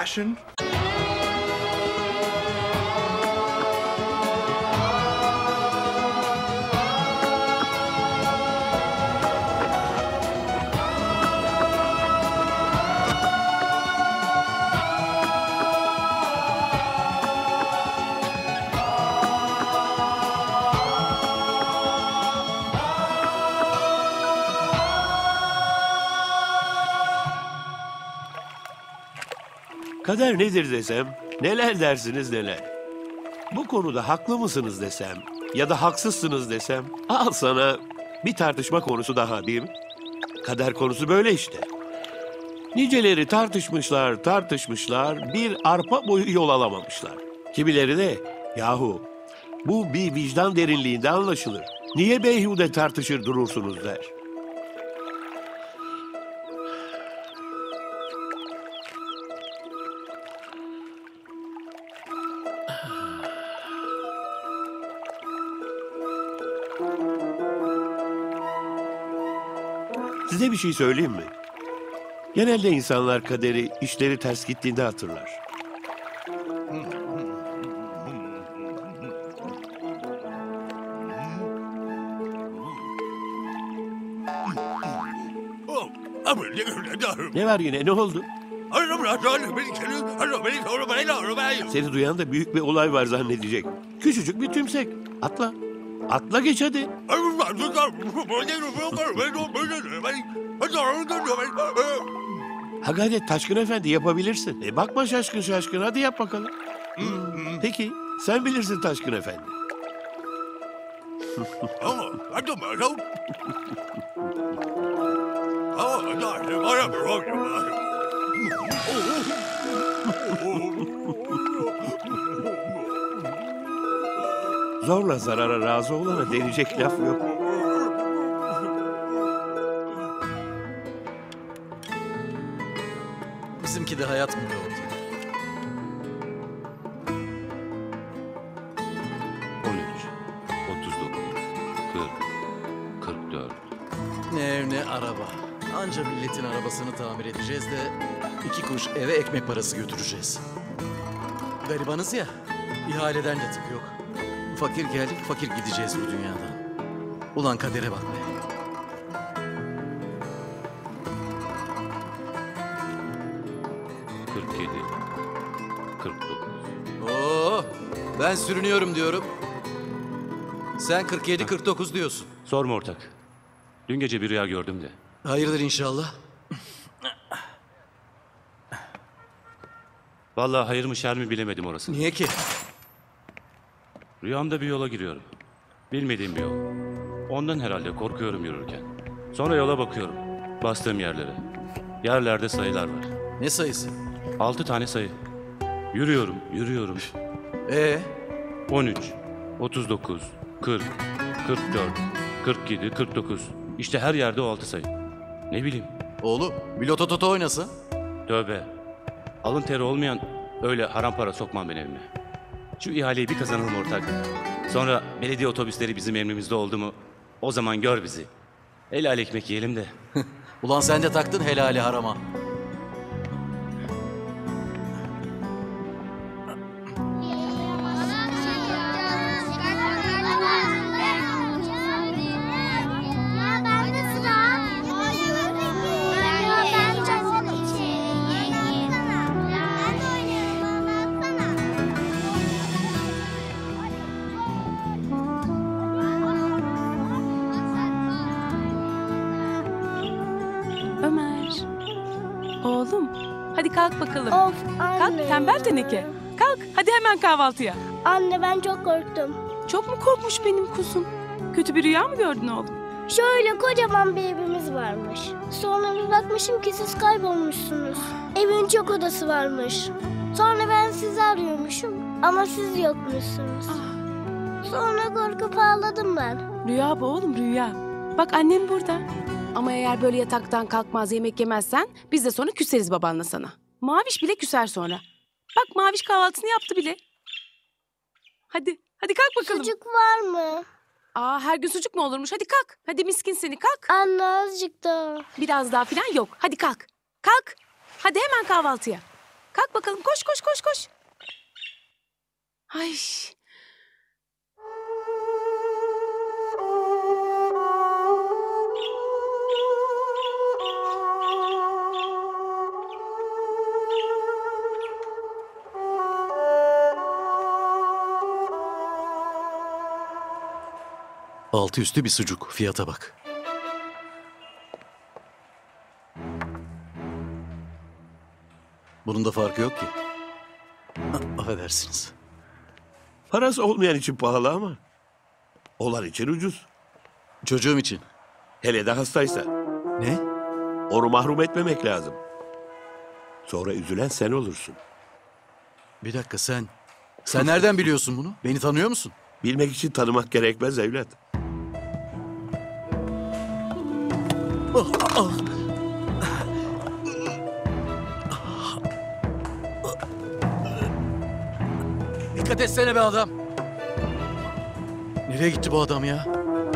passion. Kader nedir desem, neler dersiniz neler. Bu konuda haklı mısınız desem ya da haksızsınız desem, al sana bir tartışma konusu daha değil mi? Kader konusu böyle işte. Niceleri tartışmışlar, bir arpa boyu yol alamamışlar. Kimileri de, yahu bu bir vicdan derinliğinde anlaşılır. Niye beyhude tartışır durursunuz der. Size bir şey söyleyeyim mi? Genelde insanlar kaderi işleri ters gittiğinde hatırlar. Ne var yine? Ne oldu? Seni duyan da büyük bir olay var zannedecek. Küçücük bir tümsek. Atla. Atla geç hadi. Ha gayret Taşkın Efendi yapabilirsin. Bakma şaşkın hadi yap bakalım. Peki sen bilirsin Taşkın Efendi. Zorla zarara razı olana denecek laf yok. Bizimki de hayat böyle oldu. 13, 39, 40, 44. Ne ev ne araba. Anca milletin arabasını tamir edeceğiz de 2 kuruş eve ekmek parası götüreceğiz. Garibanız ya, ihaleden de tık yok. Fakir geldik, fakir gideceğiz bu dünyadan. Ulan kadere bak be. Oo, ben sürünüyorum diyorum. Sen 47-49 diyorsun. Sorma ortak. Dün gece bir rüya gördüm de. Hayırdır inşallah. Vallahi hayır mı şer mi bilemedim orasını. Niye ki? Rüyamda bir yola giriyorum. Bilmediğim bir yol. Ondan herhalde korkuyorum yürürken. Sonra yola bakıyorum. Bastığım yerlere. Yerlerde sayılar var. Ne sayısı? 6 tane sayı. Yürüyorum. 13, 39, 40, 44, 47, 49. İşte her yerde o 6 sayı. Ne bileyim. Oğlum, bir loto toto oynasın. Tövbe. Alın teri olmayan öyle haram para sokmam ben evime. Şu ihaleyi bir kazanalım ortak. Sonra belediye otobüsleri bizim emrimizde oldu mu o zaman gör bizi. Helal ekmek yiyelim de. Ulan sen de taktın helali harama. Ömer. Oğlum, hadi kalk bakalım. Of anne. Kalk tembel teneke. Kalk, hadi hemen kahvaltıya. Anne ben çok korktum. Çok mu korkmuş benim kuzum? Kötü bir rüya mı gördün oğlum? Şöyle kocaman bir evimiz varmış. Sonra bir bakmışım ki siz kaybolmuşsunuz. Evin çok odası varmış. Sonra ben sizi arıyormuşum ama siz yokmuşsunuz. Sonra korkup ağladım ben. Rüya bu oğlum, rüya. Bak annem burada. Ama eğer böyle yataktan kalkmaz, yemek yemezsen biz de sonra küseriz babanla sana. Maviş bile küser sonra. Bak Maviş kahvaltısını yaptı bile. Hadi kalk bakalım. Sucuk var mı? Her gün sucuk mu olurmuş? Hadi kalk. Hadi miskin seni, kalk. Anne azıcık daha. Biraz daha falan yok. Hadi kalk. Kalk. Hadi hemen kahvaltıya. Kalk bakalım koş koş koş koş. Ay. Altı üstü bir sucuk. Fiyata bak. Bunun da farkı yok ki. Affedersiniz. Parası olmayan için pahalı ama olan için ucuz. Çocuğum için. Hele de hastaysa. Ne? Onu mahrum etmemek lazım. Sonra üzülen sen olursun. Bir dakika sen. Sen nereden biliyorsun bunu? Beni tanıyor musun? Bilmek için tanımak gerekmez evlat. Dikkat etsene be adam. Nereye gitti bu adam ya?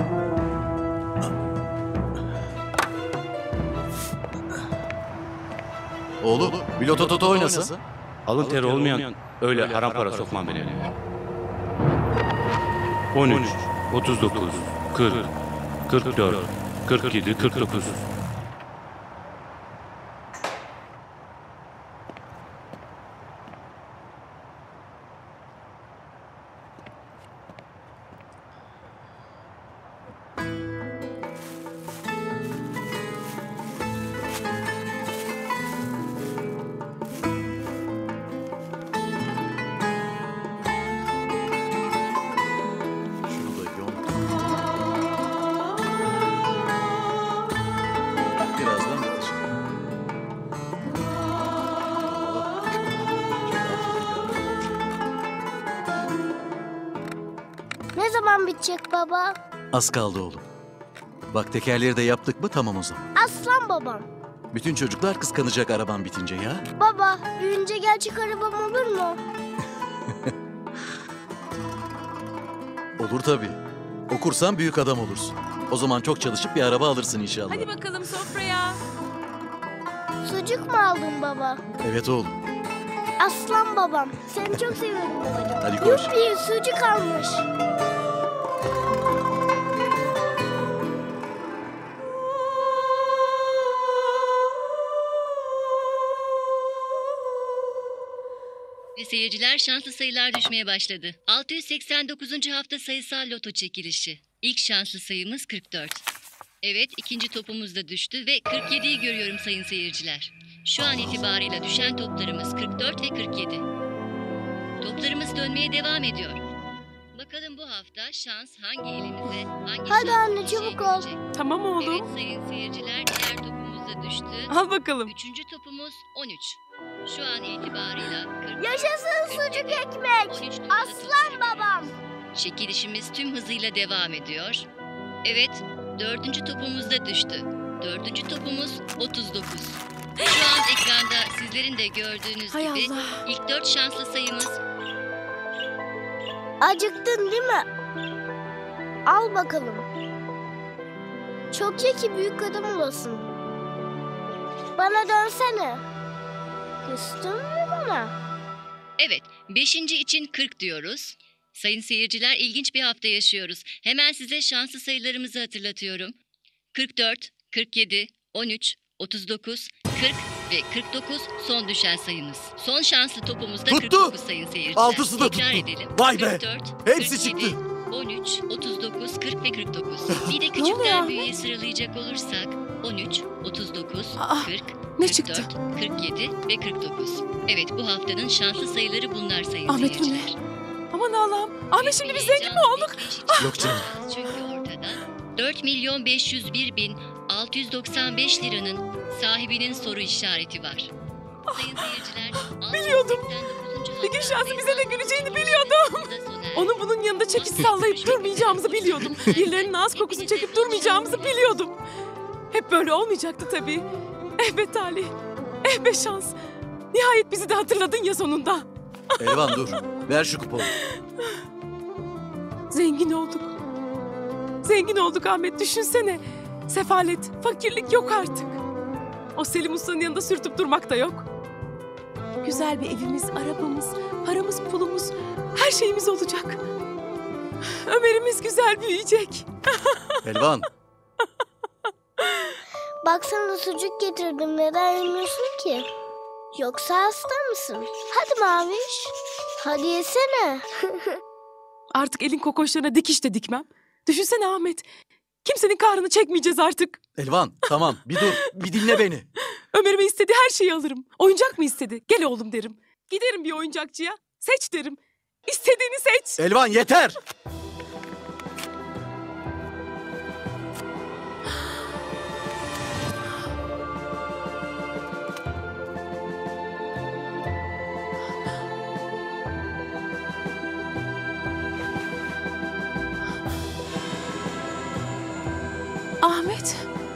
Oğlum, bir loto toto oynasa. Alın teri olmayan öyle haram para sokmam ben evime. 13, 39, 40, 44, 47, 49. Şunu da yom. Birazdan bitecek. Ne zaman bitecek baba? Az kaldı oğlum. Bak tekerleri de yaptık mı tamam o zaman. Aslan babam. Bütün çocuklar kıskanacak araban bitince ya. Baba, büyüyünce gerçek arabam olur mu? Olur tabii. Okursan büyük adam olursun. O zaman çok çalışıp bir araba alırsın inşallah. Hadi bakalım sofraya. Sucuk mu aldın baba? Evet oğlum. Aslan babam. Seni çok seviyorum babacığım. Hadi koş. Yuppi, sucuk almış. Ve seyirciler şanslı sayılar düşmeye başladı. 689. hafta sayısal loto çekilişi. İlk şanslı sayımız 44. Evet, ikinci topumuz da düştü ve 47'yi görüyorum sayın seyirciler. Şu an itibarıyla düşen toplarımız 44 ve 47. Toplarımız dönmeye devam ediyor. Bakalım bu hafta şans hangi elimize, hangi Hadi şanslı anne, kişiye çabuk ol. gelecek? Tamam Evet oğlum. sayın seyirciler, diğer topumuz da düştü. Al bakalım. Üçüncü topumuz 13. Şu an itibarıyla 40. Yaşasın sucuk ekmek. 13 numaralı Aslan topları babam. Çekilişimiz tüm hızıyla devam ediyor. Evet, dördüncü topumuz da düştü. Dördüncü topumuz 39. Şu an ekranda sizlerin de gördüğünüz Hay gibi Allah. ilk 4 şanslı sayımız Acıktın değil mi? Al bakalım. Çok ye ki büyük adam olasın. Bana dönsene. Küstün mü bana? Evet, 5. için 40 diyoruz. Sayın seyirciler, ilginç bir hafta yaşıyoruz. Hemen size şanslı sayılarımızı hatırlatıyorum. 44, 47, 13, 39, 40 ve 49 son düşen sayımız. Son şanslı topumuz da Tuttu. 49 sayın seyirciler. Altısı da Tekrar tuttu. edelim. Vay be. 44, Hepsi 47, çıktı. 13, 39, 40 ve 49. Bir de oluyor küçükten Ahmet? büyüğe sıralayacak olursak 13, 39, Aa, 40, ne 44, çıktı? 47 ve 49. Evet, bu haftanın şanslı sayıları bunlar sayın Ahmet bu ne? seyirciler. Aman Allah'ım. Ahmet şimdi biz zengin mi olduk? Yok canım. Çünkü ortada 4.501.695 liranın sahibinin soru işareti var. Sayın seyirciler, Biliyordum. 689. Bir gün hafta şansı bize de sayısal güleceğini loto biliyordum. çekilişi sona erdi. Onun bunun yanında çekiç sallayıp durmayacağımızı biliyordum. Birilerinin ağız kokusunu çekip durmayacağımızı biliyordum. Hep böyle olmayacaktı tabii. Eh be talih. Eh be şans. Nihayet bizi de hatırladın ya sonunda. Elvan dur. Ver şu kuponu. Zengin olduk. Zengin olduk Ahmet, düşünsene. Sefalet, fakirlik yok artık. O Selim Usta'nın yanında sürtüp durmak da yok. Güzel bir evimiz, arabamız, paramız, pulumuz, her şeyimiz olacak. Ömer'imiz güzel büyüyecek. Elvan, Baksana sucuk getirdim. Neden yemiyorsun ki? Yoksa hasta mısın? Hadi Maviş. Hadi yesene. Artık elin kokoşlarına dikiş de dikmem. Düşünsene Ahmet. Kimsenin kahrını çekmeyeceğiz artık. Elvan tamam bir dur, bir dinle beni. Ömer'ime istediği her şeyi alırım. Oyuncak mı istedi? Gel oğlum derim. Giderim bir oyuncakçıya. Seç derim. İstediğini seç. Elvan yeter! Ahmet.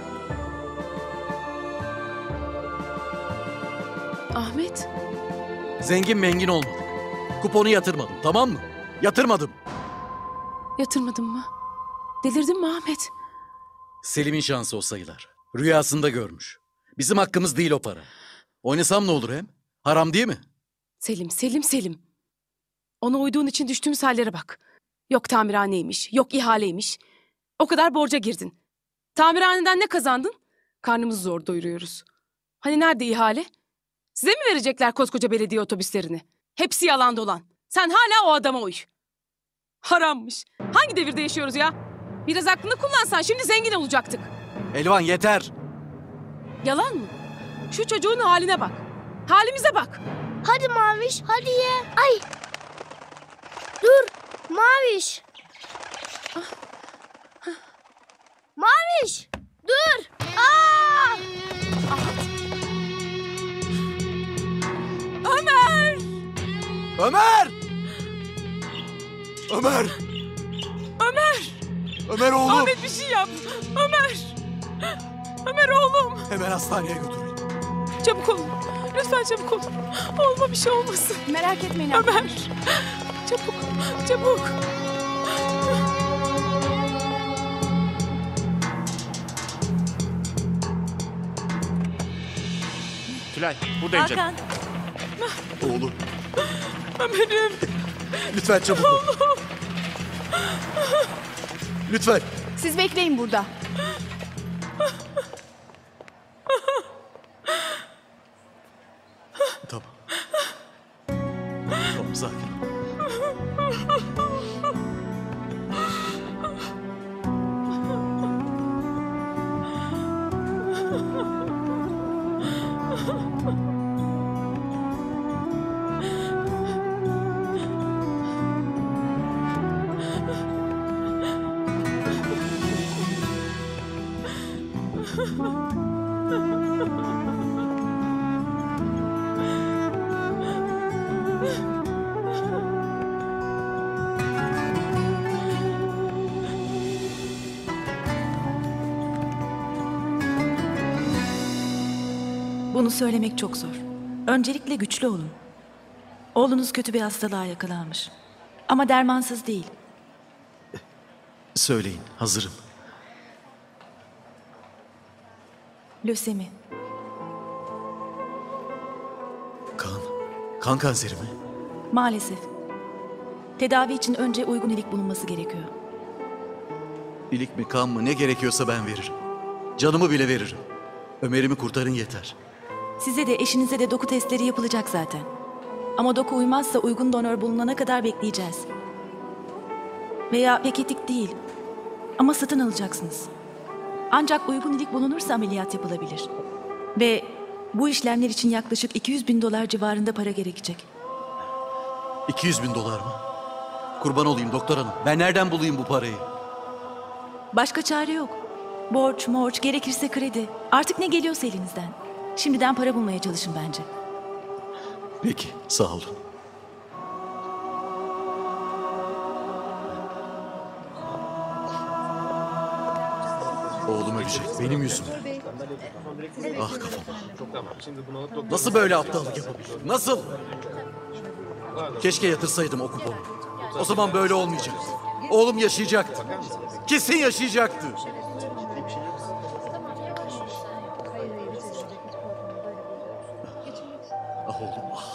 Ahmet. Zengin mengin olmadık. Kuponu yatırmadım, tamam mı? Yatırmadım. Yatırmadın mı? Delirdin mi Ahmet? Selim'in şansı o sayılar. Rüyasında görmüş. Bizim hakkımız değil o para. Oynasam ne olur hem? Haram değil mi? Selim. Ona uyduğun için düştüğümüz hallere bak. Yok tamirhaneymiş, yok ihaleymiş. O kadar borca girdin. Tamirhaneden ne kazandın? Karnımızı zor doyuruyoruz. Hani nerede ihale? Size mi verecekler koskoca belediye otobüslerini? Hepsi yalan dolan. Sen hala o adama uy. Harammış. Hangi devirde yaşıyoruz ya? Biraz aklını kullansan şimdi zengin olacaktık. Elvan yeter! Yalan mı? Şu çocuğun haline bak. Halimize bak. Hadi Maviş. Hadi ye. Ay. Dur. Maviş. Maviş. Dur. Aa! Ömer! Ömer! Ömer! Ömer! Ömer oğlum! Ahmet bir şey yap. Ömer! Ömer oğlum. Hemen hastaneye götürün. Çabuk olun. Lütfen çabuk olun. Olma bir şey olmasın. Merak etmeyin Ömer. Çabuk. Çabuk. Tülay buradayım canım. Hakan, Oğlum Ömer'im. lütfen çabuk ol. Lütfen. siz bekleyin burada. Tamam. Tamam sakin ol. Bunu söylemek çok zor. Öncelikle güçlü olun. Oğlunuz kötü bir hastalığa yakalanmış. Ama dermansız değil. Söyleyin hazırım. Lösemi. Kan kanseri mi? Maalesef. Tedavi için önce uygun ilik bulunması gerekiyor. İlik mi kan mı ne gerekiyorsa ben veririm. Canımı bile veririm. Ömer'imi kurtarın yeter. Size de eşinize de doku testleri yapılacak zaten. Ama doku uymazsa uygun donör bulunana kadar bekleyeceğiz. Veya pek etik değil. Ama satın alacaksınız. Ancak uygun ilik bulunursa ameliyat yapılabilir. Ve bu işlemler için yaklaşık 200.000 dolar civarında para gerekecek. 200.000 dolar mı? Kurban olayım doktor hanım. Ben nereden bulayım bu parayı? Başka çare yok. Borç, gerekirse kredi. Artık ne geliyorsa elinizden. Şimdiden para bulmaya çalışın bence. Peki sağ olun. Oğlum ölecek benim yüzümden. Ah kafama. Nasıl böyle aptallık yapabilirim? Nasıl? Keşke yatırsaydım o kuponu. O zaman böyle olmayacaktı. Oğlum yaşayacaktı. Kesin yaşayacaktı. Ah oğlum ah.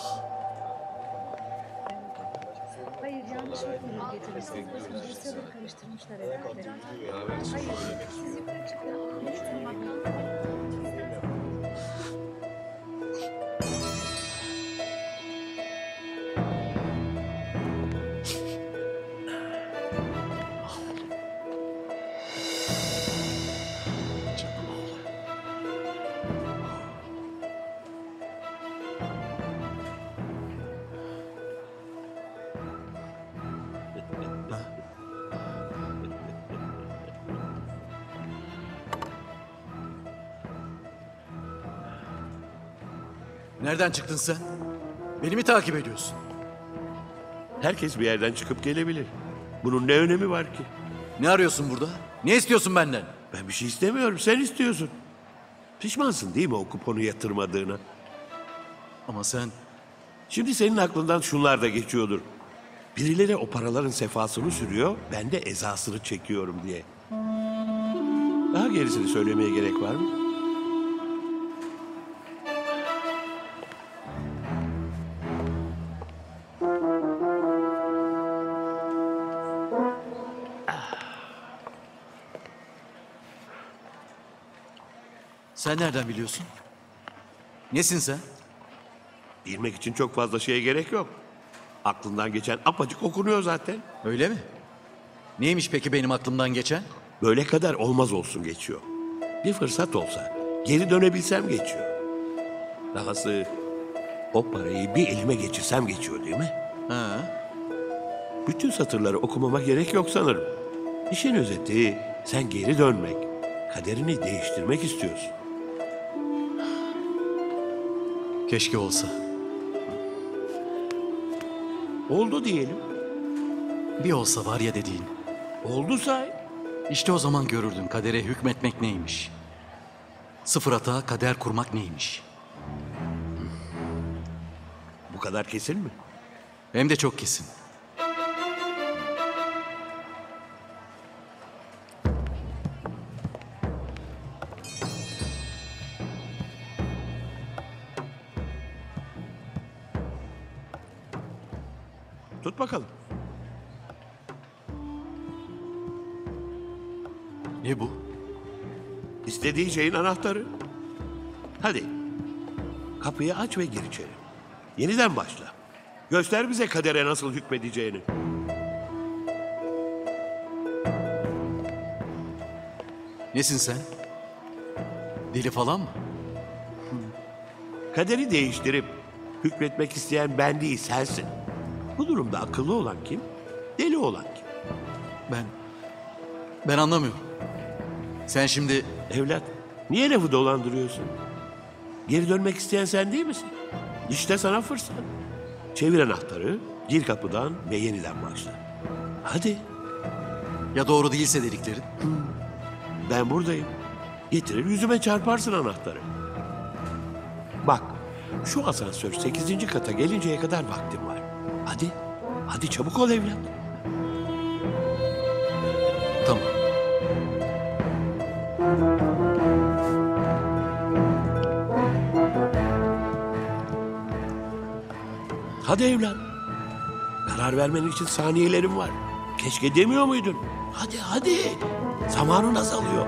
Nereden çıktın sen? Beni mi takip ediyorsun? Herkes bir yerden çıkıp gelebilir. Bunun ne önemi var ki? Ne arıyorsun burada? Ne istiyorsun benden? Ben bir şey istemiyorum, sen istiyorsun. Pişmansın değil mi o kuponu yatırmadığına? Ama sen... Şimdi senin aklından şunlar da geçiyordur. Birileri o paraların sefasını sürüyor, ben de ezasını çekiyorum diye. Daha gerisini söylemeye gerek var mı? Sen nereden biliyorsun? Nesin sen? Bilmek için çok fazla şeye gerek yok. Aklından geçen apacık okunuyor zaten. Öyle mi? Neymiş peki benim aklımdan geçen? Böyle kadar olmaz olsun geçiyor. Bir fırsat olsa geri dönebilsem geçiyor. Dahası o parayı bir elime geçirsem geçiyor değil mi? Ha? Bütün satırları okumama gerek yok sanırım. İşin özeti sen geri dönmek, kaderini değiştirmek istiyorsun. Keşke olsa. Oldu diyelim. Bir olsa var ya dediğin. Oldu say. İşte o zaman görürdün kadere hükmetmek neymiş. Sıfır hata kader kurmak neymiş. Bu kadar kesin mi? Hem de çok kesin. Tut bakalım. Ne bu? İstediğin şeyin anahtarı. Hadi. Kapıyı aç ve gir içeri. Yeniden başla. Göster bize kadere nasıl hükmedeceğini. Nesin sen? Deli falan mı? Kaderi değiştirip hükmetmek isteyen ben değil sensin. Bu durumda akıllı olan kim? Deli olan kim? Ben anlamıyorum. Sen şimdi Evlat, niye lafı dolandırıyorsun? Geri dönmek isteyen sen değil misin? İşte sana fırsat. Çevir anahtarı, gir kapıdan ve yeniden başla. Hadi, ya doğru değilse dediklerin? ben buradayım. Getirir yüzüme çarparsın anahtarı. Bak, şu asansör 8. kata gelinceye kadar vaktim var. Hadi, hadi çabuk ol evlat. Tamam. Hadi evlat. Karar vermen için saniyelerim var. Keşke demiyor muydun? Hadi hadi. Zamanın azalıyor.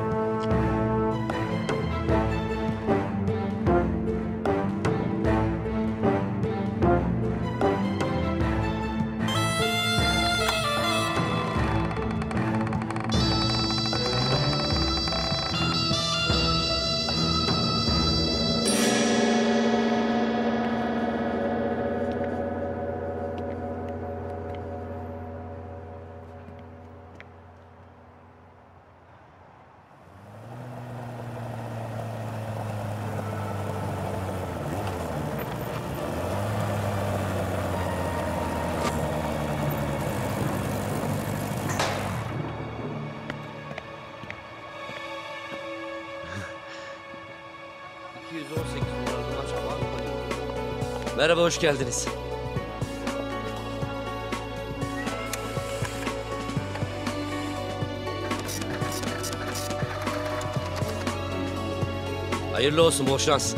Merhaba, hoş geldiniz. Hayırlı olsun, bol şans.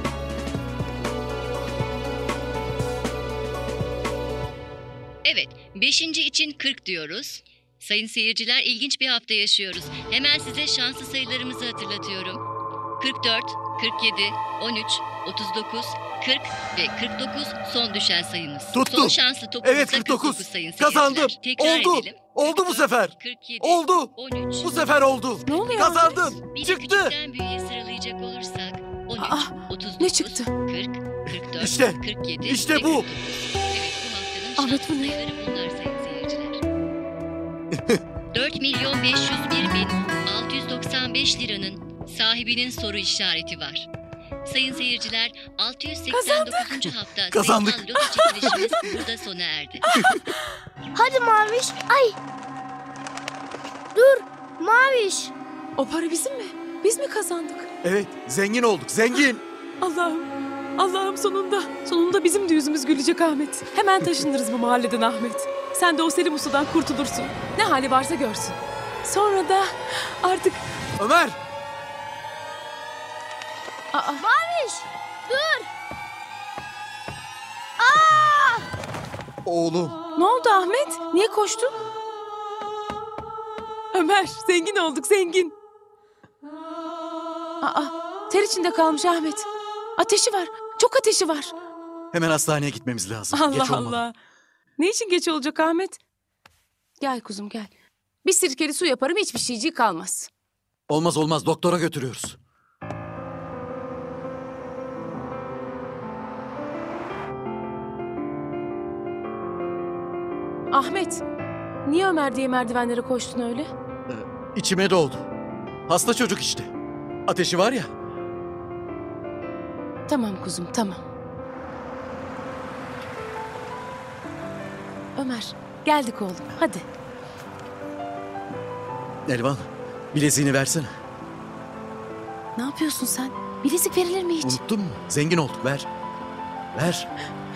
Evet, Beşinci için 40 diyoruz. Sayın seyirciler, ilginç bir hafta yaşıyoruz. Hemen size şanslı sayılarımızı hatırlatıyorum. 44, 47, 13, 39, 40 ve 49 son düşen sayımız. Tuttum. Son şanslı topumuz Evet, da 49. sayın seyirciler. Kazandım. Tekrar Oldu. edelim. Oldu bu sefer. 47, Oldu. 13, Bu sefer oldu. Ne oluyor? Kazandım. bir de Çıktı. küçükten büyüğe sıralayacak olursak 13, Aa, 39, ne çıktı? 40, 44, İşte, 47 işte ve bu. 49. Evet, bu haftanın Ahmet, şanslı bu ne? sayıları bunlar sayın seyirciler. 4.501.695 liranın sahibinin soru işareti var. Sayın seyirciler, 689. hafta Kazandık. sayısal loto çekilişimiz burada sona erdi. Hadi Maviş. Ay. Dur. Maviş. O para bizim mi? Biz mi kazandık? Evet, zengin olduk, zengin. Allah'ım. Allah'ım sonunda. Sonunda bizim de yüzümüz gülecek Ahmet. Hemen taşınırız bu mahalleden Ahmet. Sen de o Selim Usta'dan kurtulursun. Ne hali varsa görsün. Sonra da artık... Ömer, Aa, Maviş. Dur. oğlum. ne oldu Ahmet? Niye koştun? Ömer, zengin olduk, zengin. Aa, ter içinde kalmış Ahmet. Ateşi var, çok ateşi var. Hemen hastaneye gitmemiz lazım. Allah Geç olmadan. Allah. Ne için geç olacak Ahmet? Gel kuzum gel. Bir sirkeli su yaparım, hiçbir şeycik kalmaz. Olmaz olmaz, doktora götürüyoruz. Ahmet, niye Ömer diye merdivenlere koştun öyle? İçime doğdu. Hasta çocuk işte. Ateşi var ya. Tamam kuzum, tamam. Ömer, geldik oğlum, hadi. Elvan, bileziğini versene. Ne yapıyorsun sen? Bilezik verilir mi hiç? Unuttun mu? Zengin olduk, ver. Ver.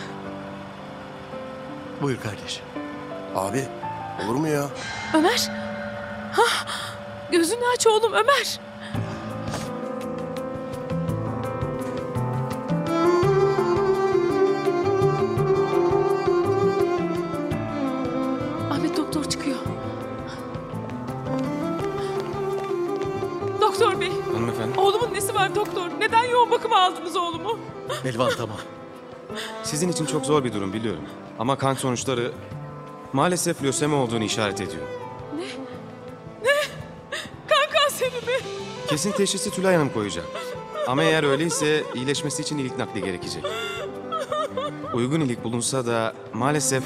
Buyur kardeş. Abi olur mu ya? Ömer! Hah! Gözünü aç oğlum Ömer! Ahmet doktor çıkıyor. Doktor bey, Hanımefendi. oğlumun nesi var doktor? Neden yoğun bakıma aldınız oğlumu? Elvan tamam. Sizin için çok zor bir durum biliyorum. Ama kan sonuçları maalesef lösemi olduğunu işaret ediyor. Kan kanseri mi? Kesin teşhisi Tülay Hanım koyacak. Ama eğer öyleyse iyileşmesi için ilik nakli gerekecek. Uygun ilik bulunsa da maalesef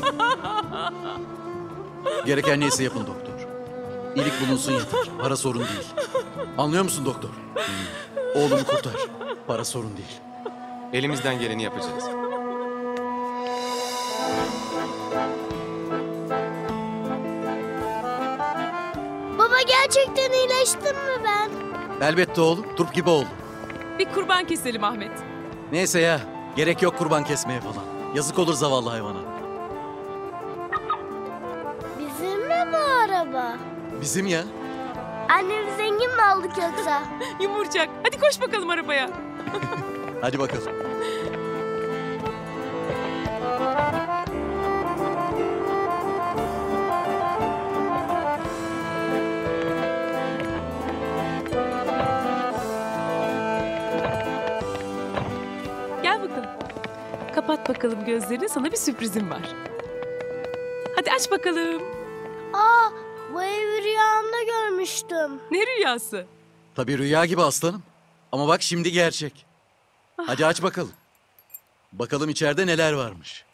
Gereken neyse yapın doktor. İyilik bulunsun yeter. Para sorun değil. Anlıyor musun doktor? Oğlumu kurtar. Para sorun değil. elimizden geleni yapacağız. Baba gerçekten iyileştim mi ben? Elbette oğlum. Turp gibi oldu. Bir kurban keselim Ahmet. Neyse ya. Gerek yok kurban kesmeye falan. Yazık olur zavallı hayvana. Bizim mi bu araba? Bizim ya. Annemi zengin mi aldık yoksa? Yumurcak. Hadi koş bakalım arabaya. Hadi bakalım. Gel bakalım. Kapat bakalım gözlerini. Sana bir sürprizim var. Hadi aç bakalım. Aa, bu evi rüyamda görmüştüm. Ne rüyası? Tabii rüya gibi aslanım. Ama bak şimdi gerçek. Hadi aç bakalım. Bakalım içeride neler varmış.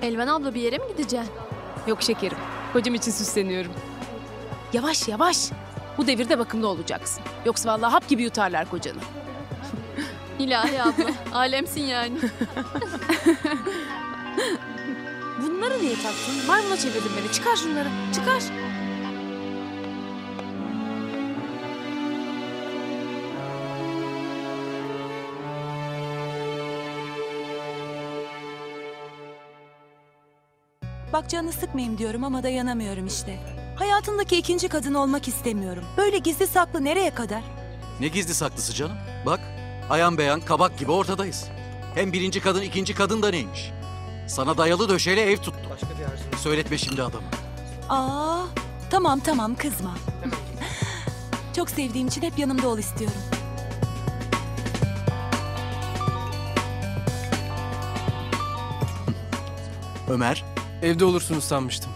Elvan abla bir yere mi gideceksin? Yok şekerim. Kocam için süsleniyorum. Yavaş yavaş. Bu devirde bakımlı olacaksın. Yoksa vallahi hap gibi yutarlar kocanı. İlahi abla. Alemsin yani. Bunları niye taktın? Maymuna çevirdin beni. Çıkar şunları. Çıkar. Bak canını sıkmayayım diyorum ama dayanamıyorum işte. Hayatındaki ikinci kadın olmak istemiyorum. Böyle gizli saklı nereye kadar? Ne gizli saklısı canım? Bak, ayan beyan kabak gibi ortadayız. Hem birinci kadın ikinci kadın da neymiş? Sana dayalı döşeyle ev tuttum. Söyletme şimdi adamı. Aa, tamam tamam kızma. Çok sevdiğim için hep yanımda ol istiyorum. Ömer, Evde olursunuz sanmıştım.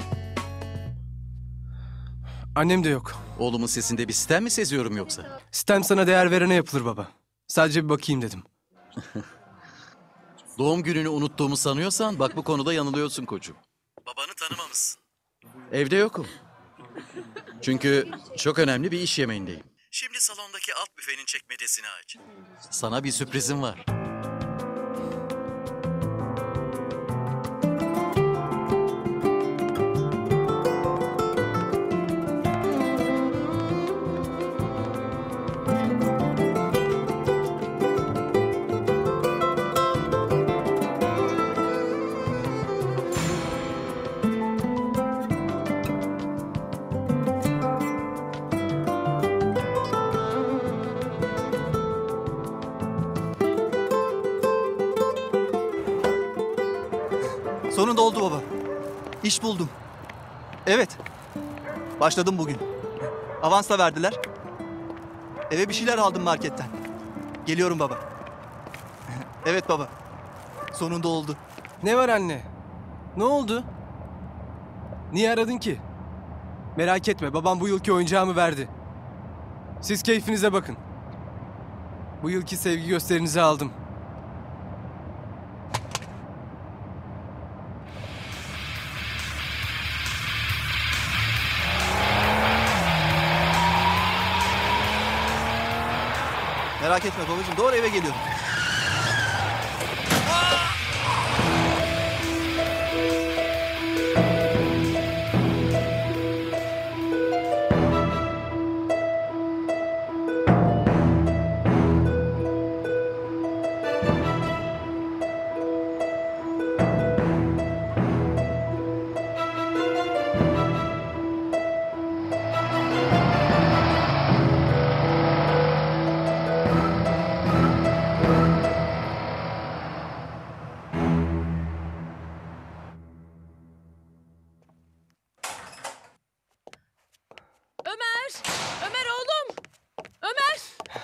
Annem de yok. oğlumun sesinde bir sitem mi seziyorum yoksa? Sitem sana değer verene yapılır baba. Sadece bir bakayım dedim. Doğum gününü unuttuğumu sanıyorsan bak bu konuda yanılıyorsun koçum. Babanı tanımamışsın. Evde yokum. Çünkü çok önemli bir iş yemeğindeyim. Şimdi salondaki alt büfenin çekmecesini aç. Sana bir sürprizim var. Sonunda oldu baba. İş buldum. Evet. Başladım bugün. Avans da verdiler. Eve bir şeyler aldım marketten. Geliyorum baba. Evet baba. Sonunda oldu. Ne var anne? Ne oldu? Niye aradın ki? Merak etme, babam bu yılki oyuncağımı verdi. Siz keyfinize bakın. Bu yılki sevgi gösterinizi aldım. Merak etme babacığım. Doğru eve geliyorum. Ömer! Ömer oğlum! Ömer!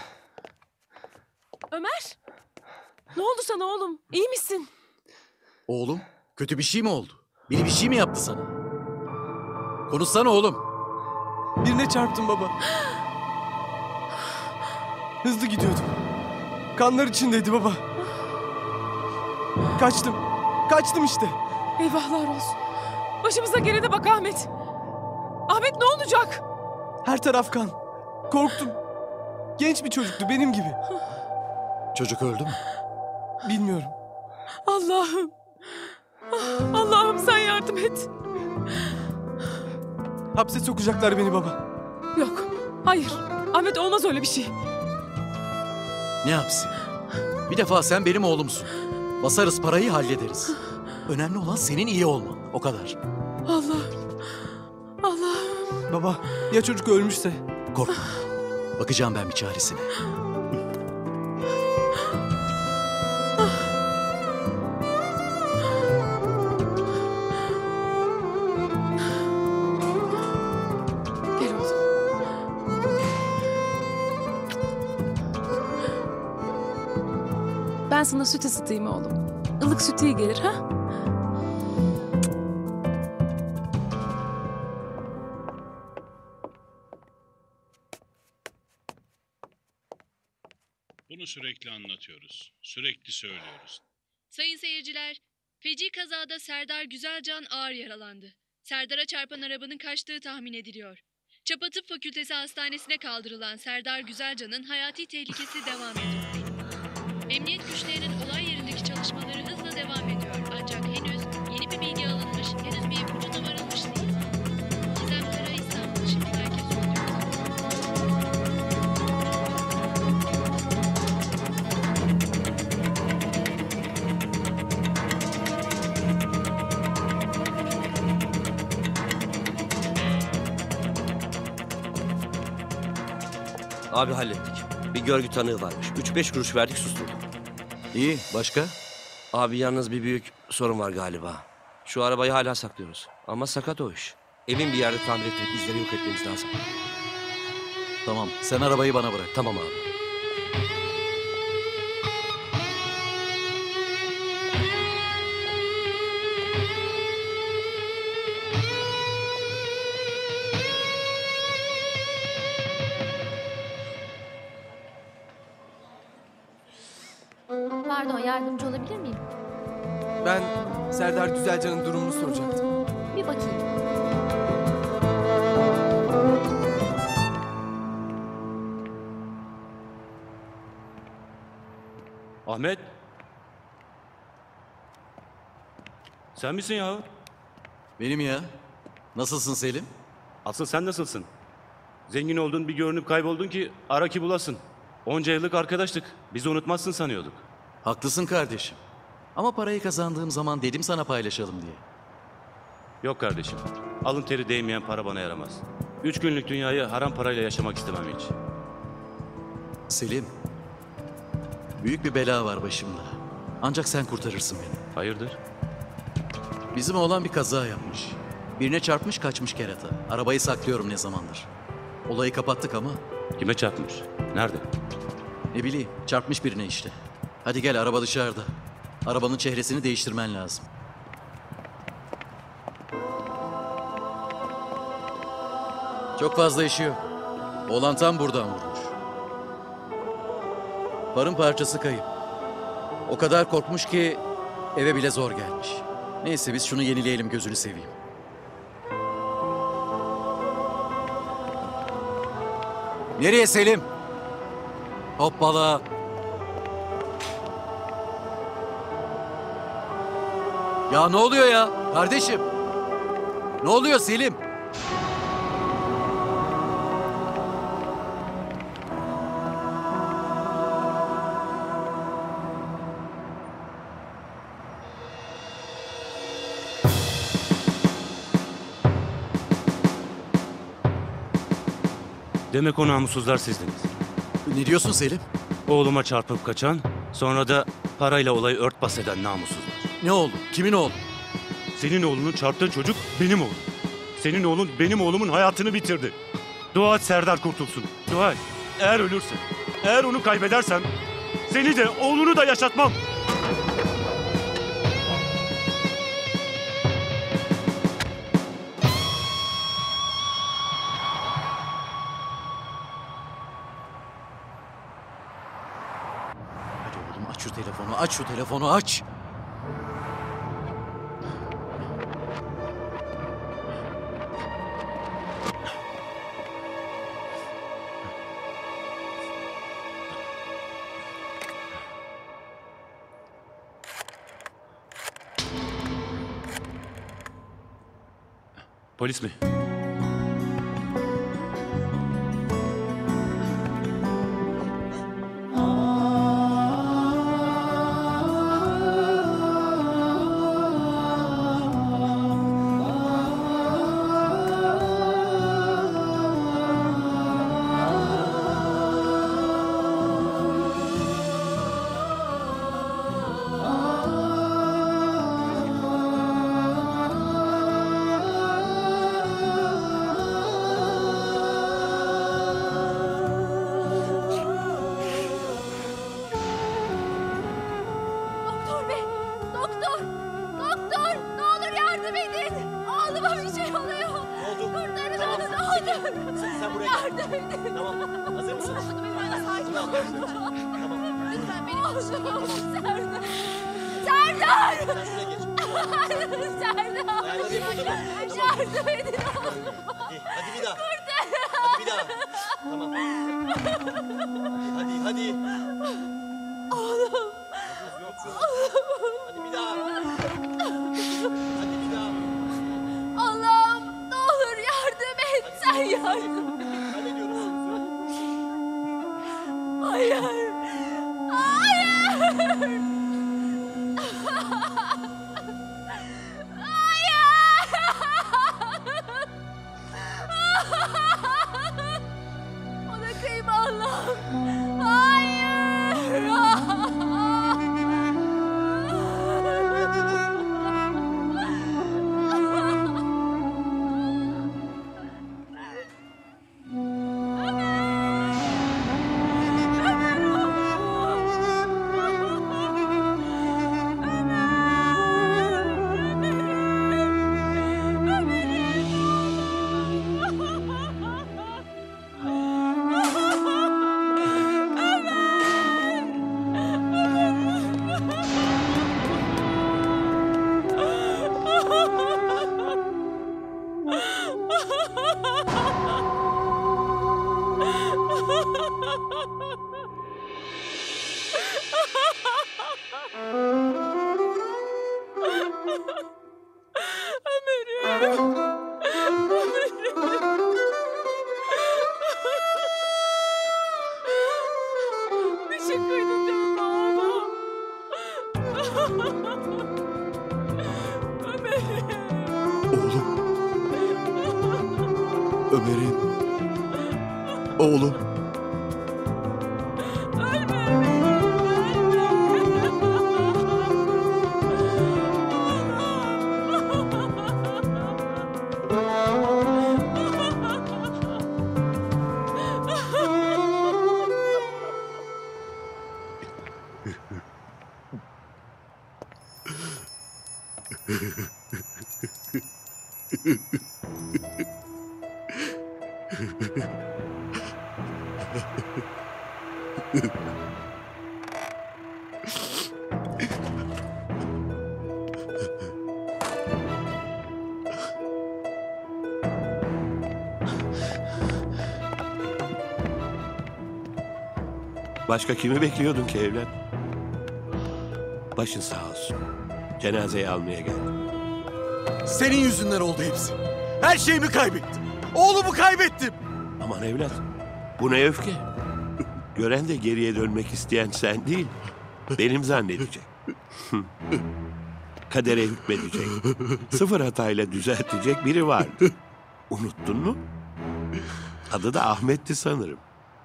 Ömer! Ne oldu sana oğlum? İyi misin? Oğlum, kötü bir şey mi oldu? Biri bir şey mi yaptı sana? Konuşsana oğlum. Birine çarptım baba. Hızlı gidiyordum. Kanlar içindeydi baba. Kaçtım. Kaçtım işte. Eyvahlar olsun. Başımıza gelene bak Ahmet. Ahmet ne olacak? Her taraf kan. Korktum. Genç bir çocuktu benim gibi. Çocuk öldü mü? Bilmiyorum. Allah'ım. Allah'ım sen yardım et. Hapse sokacaklar beni baba. Yok. Hayır. Ahmet olmaz öyle bir şey. Ne yapsın? Bir defa sen benim oğlumsun. Basarız parayı hallederiz. Önemli olan senin iyi olman. O kadar. Allah'ım. Allah'ım. Baba ya çocuk ölmüşse? Korkma. Bakacağım ben bir çaresine. Gel oğlum. Ben sana süt ısıtayım oğlum. Ilık süt iyi gelir ha? Bunu sürekli anlatıyoruz. Sürekli söylüyoruz. Sayın seyirciler, Feci kazada Serdar Güzelcan ağır yaralandı. Serdar'a çarpan arabanın kaçtığı tahmin ediliyor. Çapa Tıp Fakültesi Hastanesi'ne kaldırılan Serdar Güzelcan'ın hayati tehlikesi devam ediyor. Emniyet güçlerinin olay yerindeki çalışmaları hızla devam ediyor. Ancak henüz yeni bir bilgi alınmış, henüz bir ipucuna varılmış değil. Gizem Kara, İstanbul, şimdi merkez stüdyosu. Abi hallettik. Bir görgü tanığı varmış. 3-5 kuruş verdik susturduk. İyi, başka? Abi yalnız bir büyük sorun var galiba. Şu arabayı hala saklıyoruz. Ama sakat o iş. Emin bir yerde tamir ettirip izleri yok etmemiz lazım. Tamam, sen arabayı bana bırak. Tamam abi. Pardon, yardımcı olabilir miyim? Ben Serdar Güzelcan'ın durumunu soracaktım. Bir bakayım. Ahmet. Sen misin ya? Benim ya. Nasılsın Selim? Asıl sen nasılsın? Zengin oldun, bir görünüp kayboldun ki ara ki bulasın. Onca yıllık arkadaştık. Bizi unutmazsın sanıyorduk. Haklısın kardeşim. Ama parayı kazandığım zaman dedim sana paylaşalım diye. Yok kardeşim. Alın teri değmeyen para bana yaramaz. 3 günlük dünyayı haram parayla yaşamak istemem hiç. Selim. Büyük bir bela var başımda. Ancak sen kurtarırsın beni. Hayırdır? Bizim oğlan bir kaza yapmış. Birine çarpmış, kaçmış kerata. Arabayı saklıyorum ne zamandır. Olayı kapattık ama Kime çarpmış? Nerede? ne bileyim, çarpmış birine işte. Hadi gel, araba dışarıda. Arabanın çehresini değiştirmen lazım. Çok fazla işi yok. Oğlan tam buradan vurmuş. Farın parçası kayıp. O kadar korkmuş ki eve bile zor gelmiş. Neyse biz şunu yenileyelim, gözünü seveyim. Nereye Selim? Hoppala. Ya ne oluyor ya? Kardeşim. Ne oluyor Selim? Demek o namussuzlar sizdiniz. Ne diyorsun Selim? Oğluma çarpıp kaçan, sonra da parayla olayı örtbas eden namussuzlar. Ne oldu? Kimin oğlu? Senin oğlunun çarptığı çocuk benim oğlum. Senin oğlun benim oğlumun hayatını bitirdi. Dua et Serdar kurtulsun. Dua et. Eğer ölürse, eğer onu kaybedersem seni de oğlunu da yaşatmam. Hadi oğlum aç şu telefonu, aç şu telefonu, aç. Polis mi? Doktor bey! Doktor! Doktor! Ne olur yardım edin! Oğluma bir şey oluyor! Ne oldu? Kurtarın onu ne olur! Sen buraya Yardım edin! Tamam. Hazır mısın? Tamam. Lütfen beni alın. Serdar! Serdar! Sen şuraya geç. Yardım edin oğlum. Hadi bir daha. Hadi bir daha. Tamam. Hadi. Oğlum. Hadi bir daha. Hadi bir daha. Allah'ım ne olur yardım et. Sen yardım et. Hayır. Ona kıyma Allah'ım. Hayır. Teşekkür ederim baba. Ömer'im. Oğlum. Başka kimi bekliyordun ki evlat? Başın sağ olsun. Cenazeyi almaya geldim. Senin yüzünden oldu hepsi. Her şeyimi kaybettim. Oğlumu kaybettim. Aman evlat, bu ne öfke? Gören de geriye dönmek isteyen sen değil, benim zannedecek. Kadere hükmedecek, sıfır hatayla düzeltecek biri vardı. Unuttun mu? Adı da Ahmet'ti sanırım.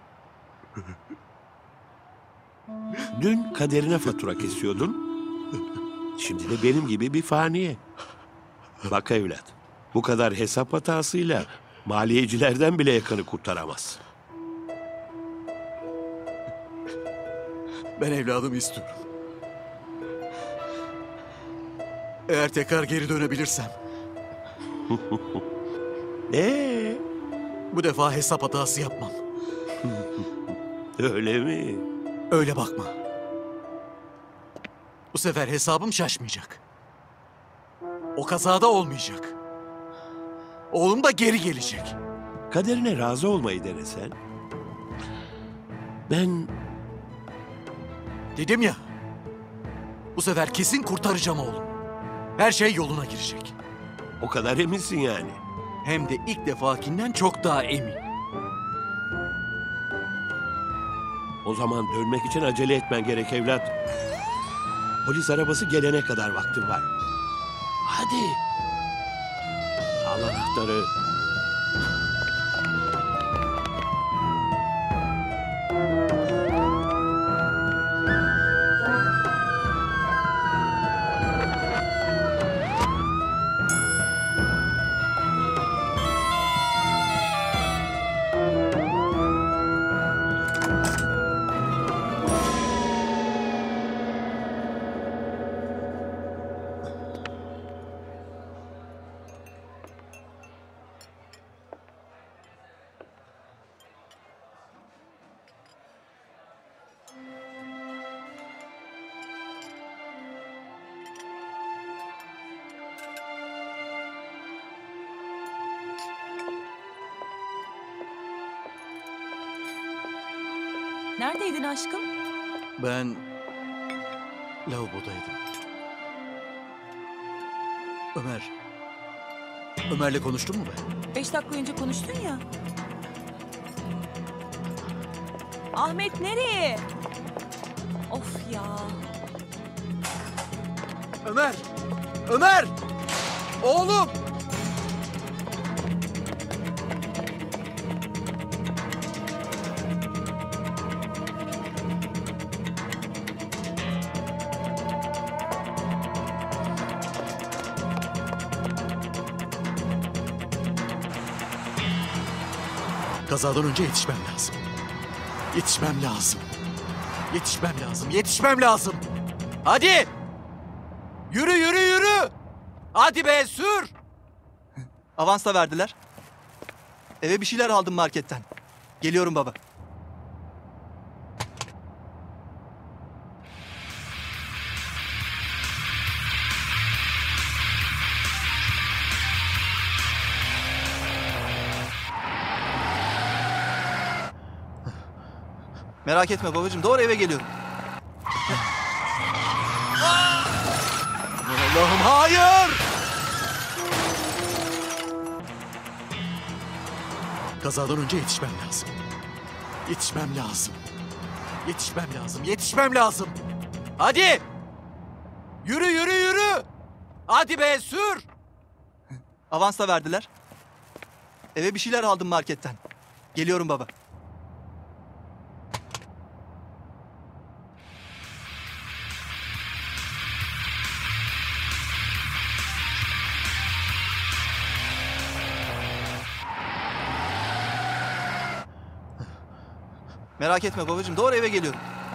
Dün kaderine fatura kesiyordun, şimdi de benim gibi bir faniye. Bak evlat, bu kadar hesap hatasıyla maliyecilerden bile yakanı kurtaramaz. Ben evladımı istiyorum. Eğer tekrar geri dönebilirsem. Bu defa hesap hatası yapmam. Öyle mi? Öyle bakma. Bu sefer hesabım şaşmayacak. O kazada olmayacak. Oğlum da geri gelecek. Kaderine razı olmayı denesen. Ben... Dedim ya. Bu sefer kesin kurtaracağım oğlum. Her şey yoluna girecek. O kadar eminsin yani. Hem de ilk defakinden çok daha emin. O zaman dönmek için acele etmen gerek evlat. Polis arabası gelene kadar vaktin var. Hadi. Al anahtarı. Neredeydin aşkım? Ben lavabodaydım. Ömer'le konuştun mu be? 5 dakika önce konuştun ya. Ahmet nereye? Of ya. Ömer! Ömer! Oğlum! Kazadan önce yetişmem lazım. Yetişmem lazım. Yetişmem lazım. Yetişmem lazım. Hadi! Yürü yürü yürü! Hadi be sür! Avans da verdiler. Eve bir şeyler aldım marketten. Geliyorum baba. Merak etme babacığım, doğru eve geliyorum. Allah'ım hayır! Kazadan önce yetişmem lazım. Yetişmem lazım. Yetişmem lazım. Yetişmem lazım. Hadi! Yürü yürü yürü! Hadi be sür! Avans da verdiler. Eve bir şeyler aldım marketten. Geliyorum baba. Merak etme babacığım, doğru eve geliyorum.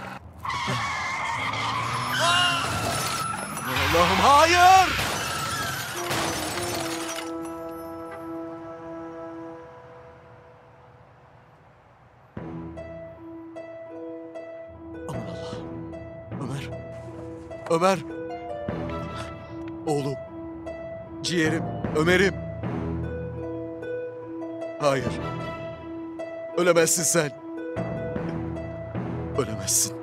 Allah'ım hayır! Aman Allah'ım. Ömer. Oğlum. Ciğerim. Ömer'im. Hayır. Ölemezsin sen. Ölemezsin.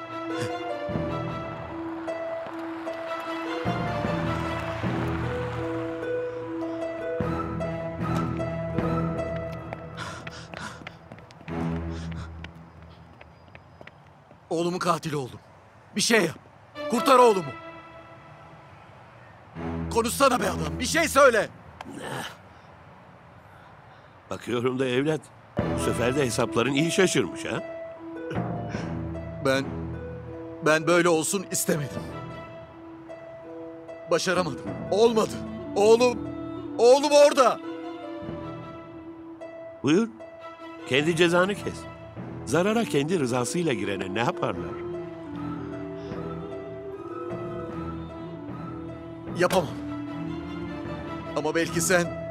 Oğlumun katili oldum. Bir şey yap. Kurtar oğlumu. Konuşsana be adam. Bir şey söyle. Bakıyorum da evlat, bu sefer de hesapların iyi şaşırmış ha? Ben böyle olsun istemedim. Başaramadım. Olmadı. Oğlum orada. Buyur, kendi cezanı kes. Zarara kendi rızasıyla girene ne yaparlar? Yapamam. Ama belki sen...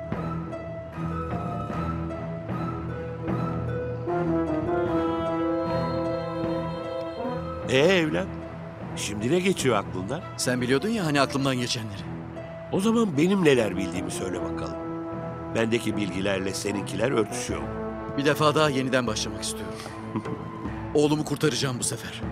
Evlat, şimdi ne geçiyor aklından? Sen biliyordun ya hani aklımdan geçenleri. O zaman benim neler bildiğimi söyle bakalım. Bendeki bilgilerle seninkiler örtüşüyor mu? Bir defa daha yeniden başlamak istiyorum. Oğlumu kurtaracağım bu sefer.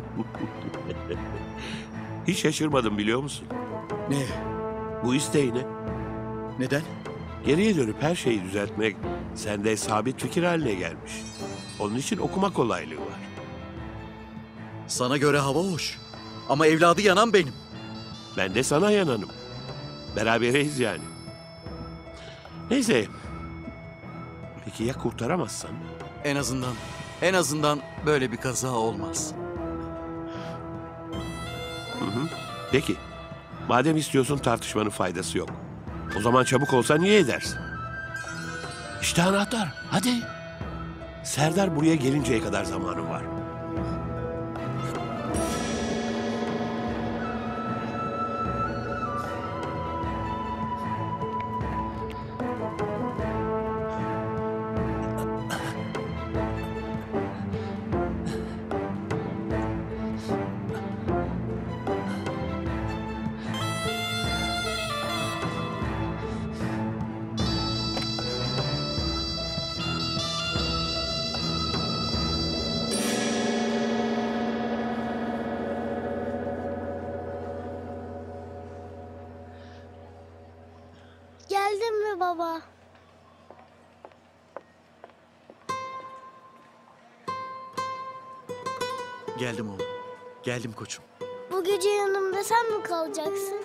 Hiç şaşırmadım biliyor musun? Ne? Bu isteğine. Neden? Geriye dönüp her şeyi düzeltmek sende sabit fikir haline gelmiş. Onun için okuma kolaylığı var. Sana göre hava hoş. Ama evladı yanan benim. Ben de sana yananım. Beraberiz yani. Neyse. Peki ya kurtaramazsan? En azından böyle bir kaza olmaz. Peki. Madem istiyorsun tartışmanın faydası yok. O zaman çabuk olsa niye edersin? İşte anahtar. Hadi. Serdar buraya gelinceye kadar zamanım var. Özledin mi baba? Geldim oğlum. Geldim koçum. Bu gece yanımda sen mi kalacaksın?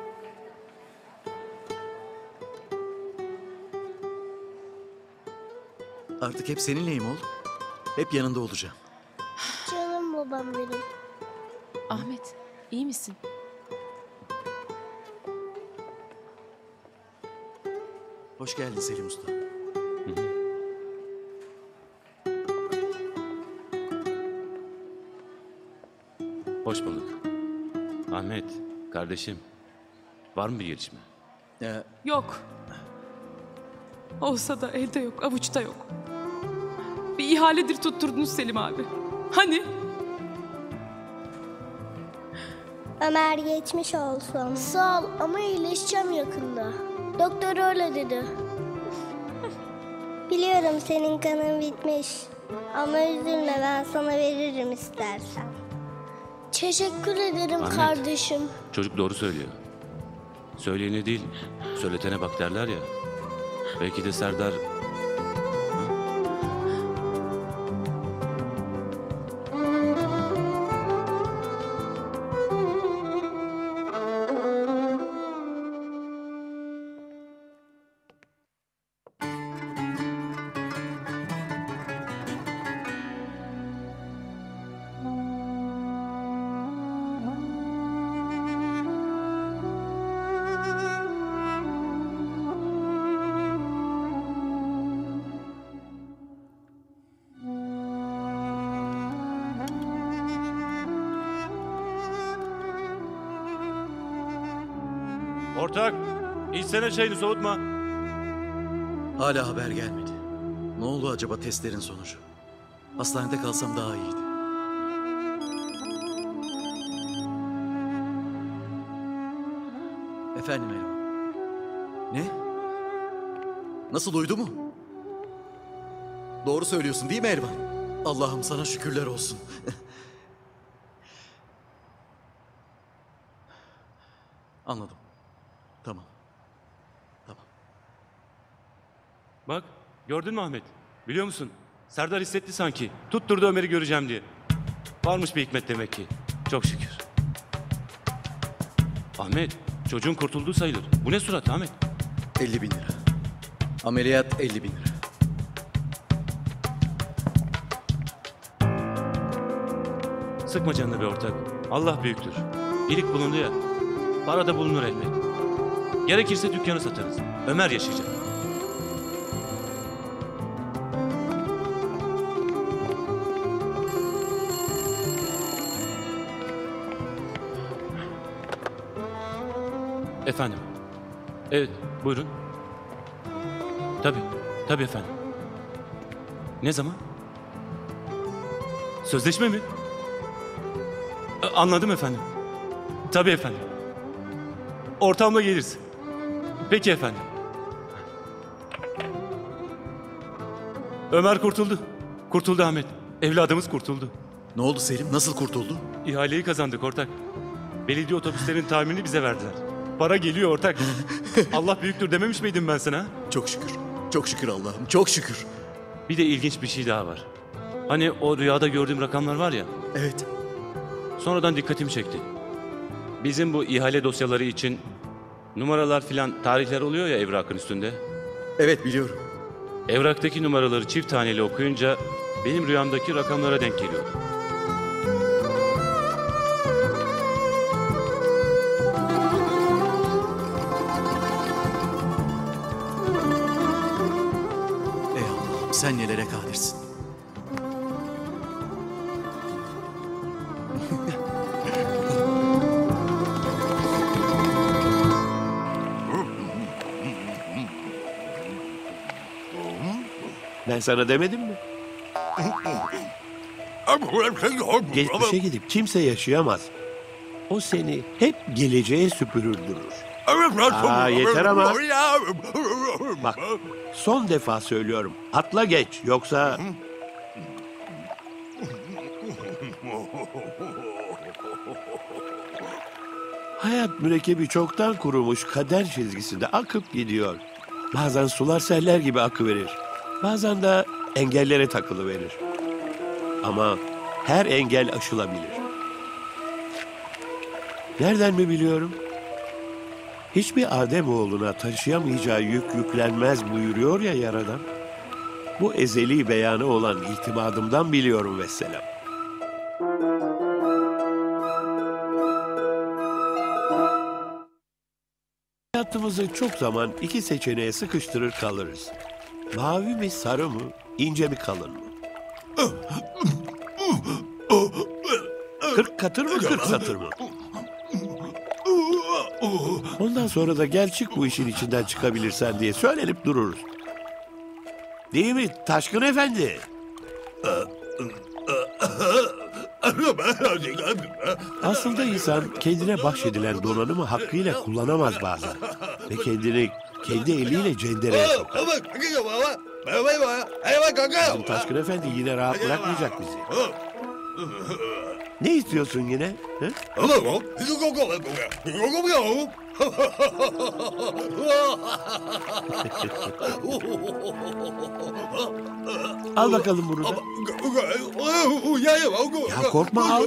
Artık hep seninleyim oğlum. Hep yanında olacağım. Canım babam benim. Ahmet, iyi misin? Hoş geldin Selim Usta. Hoş bulduk. Ahmet, kardeşim. Var mı bir gelişme? Yok. Olsa da elde yok, avuçta yok. Bir ihaledir tutturdunuz Selim abi. Hani? Ömer geçmiş olsun. Sağ ol ama iyileşeceğim yakında. Doktor öyle dedi. Biliyorum senin kanın bitmiş. Ama üzülme, ben sana veririm istersen. Teşekkür ederim Ahmet. kardeşim. Çocuk doğru söylüyor. Söyleyene değil, söyletene bak derler ya. Belki de Serdar... Ortak, içsene çayını soğutma. Hala haber gelmedi. Ne oldu acaba testlerin sonucu? Hastanede kalsam daha iyiydi. Efendim Erman. Ne? Nasıl, uydu mu? Doğru söylüyorsun değil mi Erman? Allah'ım sana şükürler olsun. Anladım. Tamam. Bak, gördün mü Ahmet? Biliyor musun? Serdar hissetti sanki. Tutturdu Ömer'i göreceğim diye. Varmış bir hikmet demek ki. Çok şükür. Ahmet, çocuğun kurtulduğu sayılır. Bu ne surat Ahmet? 50 bin lira. Ameliyat 50 bin lira. Sıkma canını be ortak. Allah büyüktür. İyilik bulundu ya. Para da bulunur elbet. Gerekirse dükkanı satarız. Ömer yaşayacak. Efendim. Evet, buyurun. Tabii efendim. Ne zaman? Sözleşme mi? Anladım efendim. Tabii efendim. Ortamla geliriz. Peki efendim. Ömer kurtuldu. Kurtuldu Ahmet. Evladımız kurtuldu. Ne oldu Selim? Nasıl kurtuldu? İhaleyi kazandık ortak. Belediye otobüslerin tahminini bize verdiler. Para geliyor ortak. Allah büyüktür dememiş miydim ben sana? Çok şükür. Çok şükür Allah'ım. Çok şükür. Bir de ilginç bir şey daha var. Hani o rüyada gördüğüm rakamlar var ya. Evet. Sonradan dikkatimi çekti. Bizim bu ihale dosyaları için numaralar filan, tarihler oluyor ya evrakın üstünde. Evet, biliyorum. Evraktaki numaraları çift taneli okuyunca benim rüyamdaki rakamlara denk geliyor. Ey Allah'ım, sen nelere kadirsin. Ben sana demedim mi? Geçmişe gidip kimse yaşayamaz. O seni hep geleceğe süpürür durur. Aa, yeter ama. Bak, son defa söylüyorum. Atla geç, yoksa... Hayat mürekkebi çoktan kurumuş kader çizgisinde akıp gidiyor. Bazen sular seller gibi akıverir. Bazen de engellere takılıverir. Ama her engel aşılabilir. Nereden mi biliyorum? Hiçbir Ademoğluna taşıyamayacağı yük yüklenmez buyuruyor ya Yaradan. Bu ezeli beyanı olan itimadımdan biliyorum vesselam. Hayatımızı çok zaman iki seçeneğe sıkıştırır kalırız. Mavi mi sarı mı, ince mi kalın mı? 40 katır mı 40 satır mı? Ondan sonra da gel çık bu işin içinden çıkabilirsen diye söylenip dururuz. Değil mi Taşkın Efendi? Aslında insan kendine bahşedilen donanımı hakkıyla kullanamaz bazen. Ve kendini kendi eliyle cendereye sokar. Bizim Taşkın Efendi yine rahat bırakmayacak bizi. Ne istiyorsun yine? He? Al bakalım bunu da. Ya korkma al.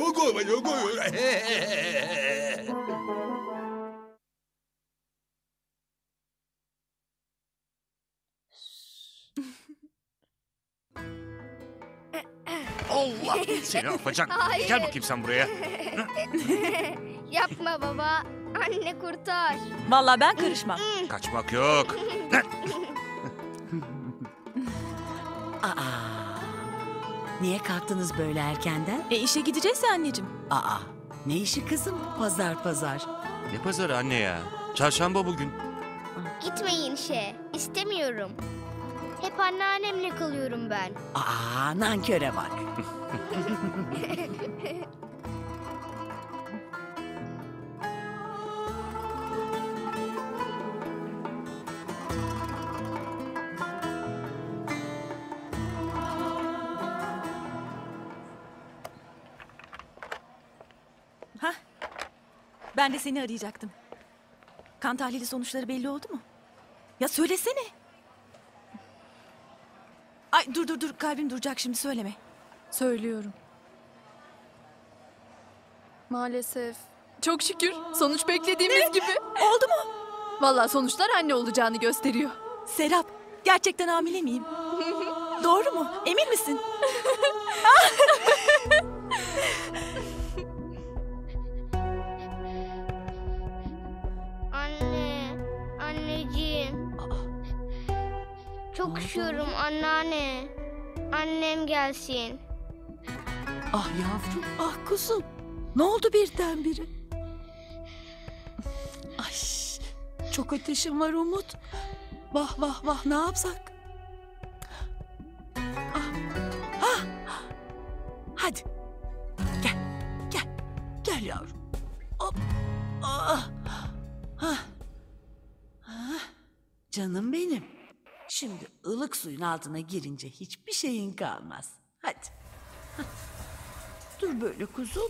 Allah seni yapacak. Hayır. Gel bakayım sen buraya. Yapma baba. Anne kurtar. Vallahi ben karışmam. Kaçmak yok. Niye kalktınız böyle erkenden? İşe gideceğiz ya anneciğim. Ne işi kızım? Pazar pazar. Ne pazarı anne ya? Çarşamba bugün. Gitmeyin işe. İstemiyorum. Hep anneannemle kalıyorum ben. Nanköre bak. Ben de seni arayacaktım. Kan tahlili sonuçları belli oldu mu? Ya söylesene. Ay dur kalbim duracak şimdi söyleme. Söylüyorum. Maalesef. Çok şükür. Sonuç beklediğimiz gibi. Oldu mu? Vallahi sonuçlar anne olacağını gösteriyor. Serap, gerçekten hamile miyim? Doğru mu? Emin misin? Anneciğim. Çok üşüyorum anneanne. Annem gelsin. Ah yavrum, ah kuzum. Ne oldu birdenbire? Ay, çok ateşim var Umut. Vah ne yapsak? Hadi. Gel yavrum. Hop. Canım benim. Şimdi ılık suyun altına girince hiçbir şeyin kalmaz. Hadi. Dur böyle kuzum.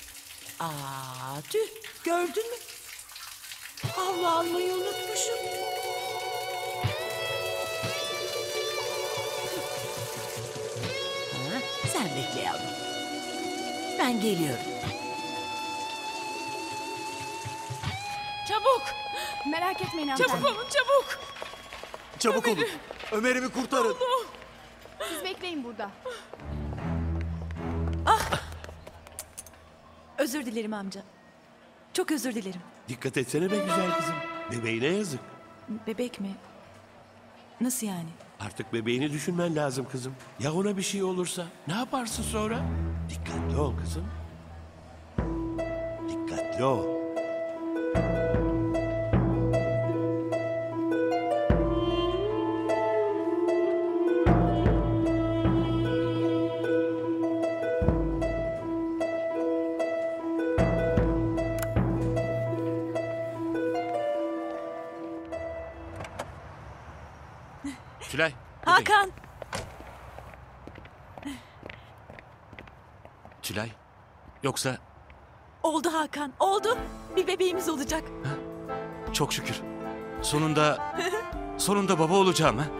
Tüh, gördün mü? Havlu almayı unutmuşum. Sen bekle yavrum. Ben geliyorum. Çabuk. Merak etmeyin amca. Çabuk olun çabuk. Çabuk olun. Ömer'imi kurtarın. Siz bekleyin burada. Özür dilerim amca. Çok özür dilerim. Dikkat etsene be güzel kızım. Bebeğine yazık. Bebek mi? Nasıl yani? Artık bebeğini düşünmen lazım kızım. Ya ona bir şey olursa ne yaparsın sonra? Dikkatli ol kızım. Dikkatli ol. Tülay. Hakan. Tülay. Yoksa Oldu Hakan, oldu. Bir bebeğimiz olacak. çok şükür. Sonunda baba olacağım ha.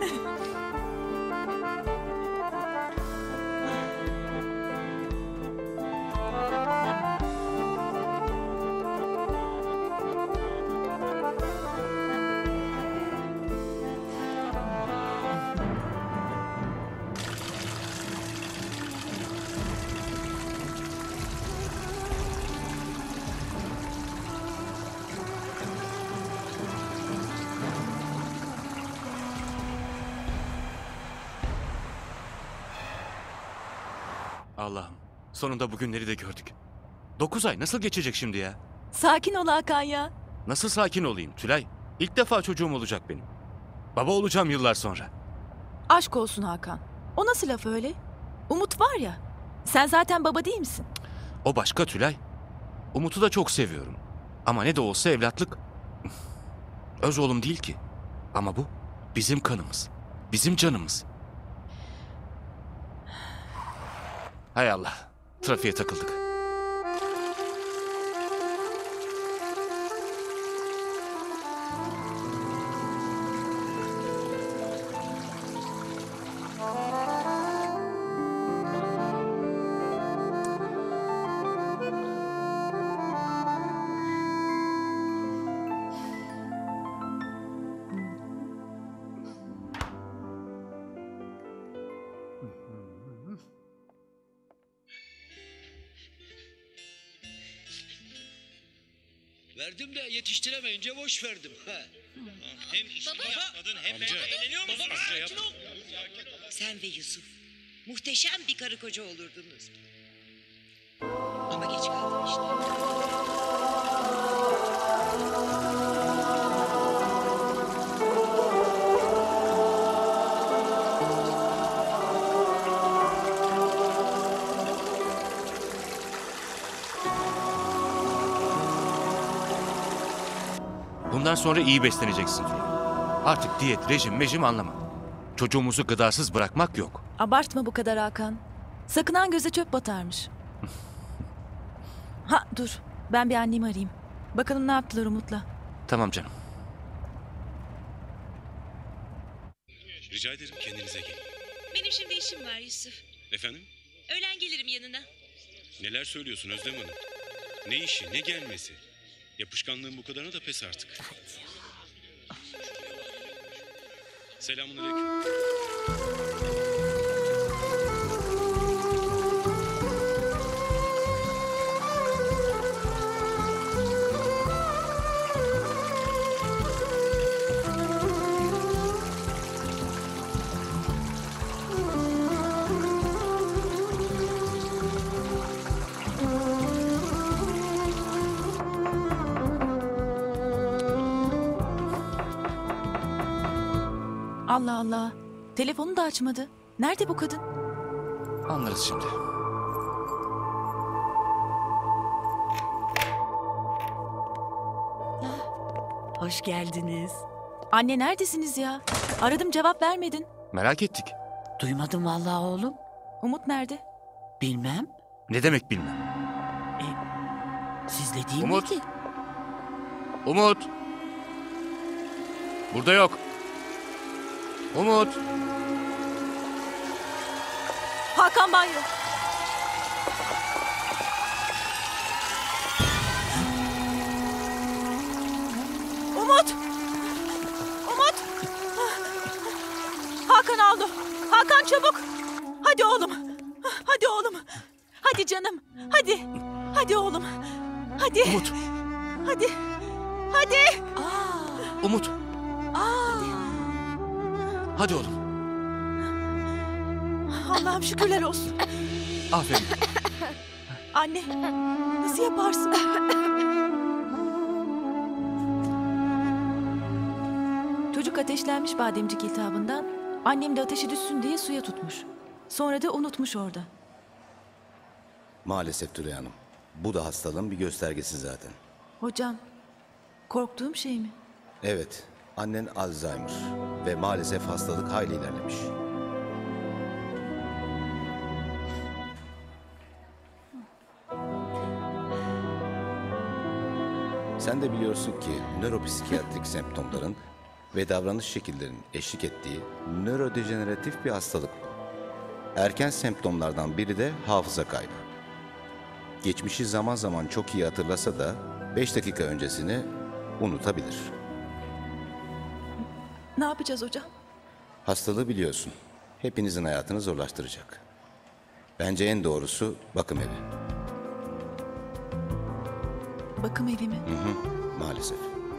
Allah'ım, sonunda bugünleri de gördük. 9 ay nasıl geçecek şimdi ya? Sakin ol Hakan ya. Nasıl sakin olayım Tülay? İlk defa çocuğum olacak benim. Baba olacağım yıllar sonra. Aşk olsun Hakan. O nasıl laf öyle? Umut var ya. Sen zaten baba değil misin? O başka Tülay. Umut'u da çok seviyorum. Ama ne de olsa evlatlık. Öz oğlum değil ki. Ama bu bizim kanımız. Bizim canımız. Hay Allah. Trafiğe takıldık. Verdim de yetiştiremeyince boş verdim. Hem işini yapmadın hem de eğleniyor musun? Sakin ol. Sen ve Yusuf muhteşem bir karı koca olurdunuz. Ama geç kaldım işte. Bundan sonra iyi besleneceksin Tülay. Artık diyet, rejim anlamam. Çocuğumuzu gıdasız bırakmak yok. Abartma bu kadar Hakan. Sakınan göze çöp batarmış. Ha dur. Ben bir annemi arayayım. Bakalım ne yaptılar Umut'la. Tamam canım. Rica ederim, kendinize gelin. Benim şimdi işim var Yusuf. Efendim? Öğlen gelirim yanına. Neler söylüyorsun Özlem Hanım? Ne işi, ne gelmesi? Yapışkanlığın bu kadarına da pes artık. Selamünaleyküm. Allah Allah. Telefonu da açmadı. Nerede bu kadın? Anlarız şimdi. Hoş geldiniz. Anne neredesiniz ya? Aradım cevap vermedin. Merak ettik. Duymadım vallahi oğlum. Umut nerede? Bilmem. Ne demek bilmem. Sizle değil Umut. miydi? Umut. Burada yok. Umut. Hakan banyo. Umut. Umut. Hakan aldı. Hakan çabuk. Hadi oğlum. Hadi oğlum. Hadi canım. Hadi. Hadi oğlum. Hadi. Umut. Hadi. Hadi. Umut. Hadi oğlum. Allah'ım şükürler olsun. Aferin. Anne, nasıl yaparsın? Çocuk ateşlenmiş bademcik iltihabından. Annem de ateşi düşsün diye suya tutmuş. Sonra da unutmuş orada. Maalesef Tülay Hanım. Bu da hastalığın bir göstergesi zaten. Hocam, korktuğum şey mi? Evet, annen Alzheimer ve maalesef hastalık hayli ilerlemiş. Sen de biliyorsun ki nöropsikiyatrik semptomların ve davranış şekillerinin eşlik ettiği nörodejeneratif bir hastalık. Erken semptomlardan biri de hafıza kaybı. Geçmişi zaman zaman çok iyi hatırlasa da 5 dakika öncesini unutabilir. Ne yapacağız hocam? Hastalığı biliyorsun. Hepinizin hayatını zorlaştıracak. Bence en doğrusu bakım evi. Bakım evi mi? Maalesef.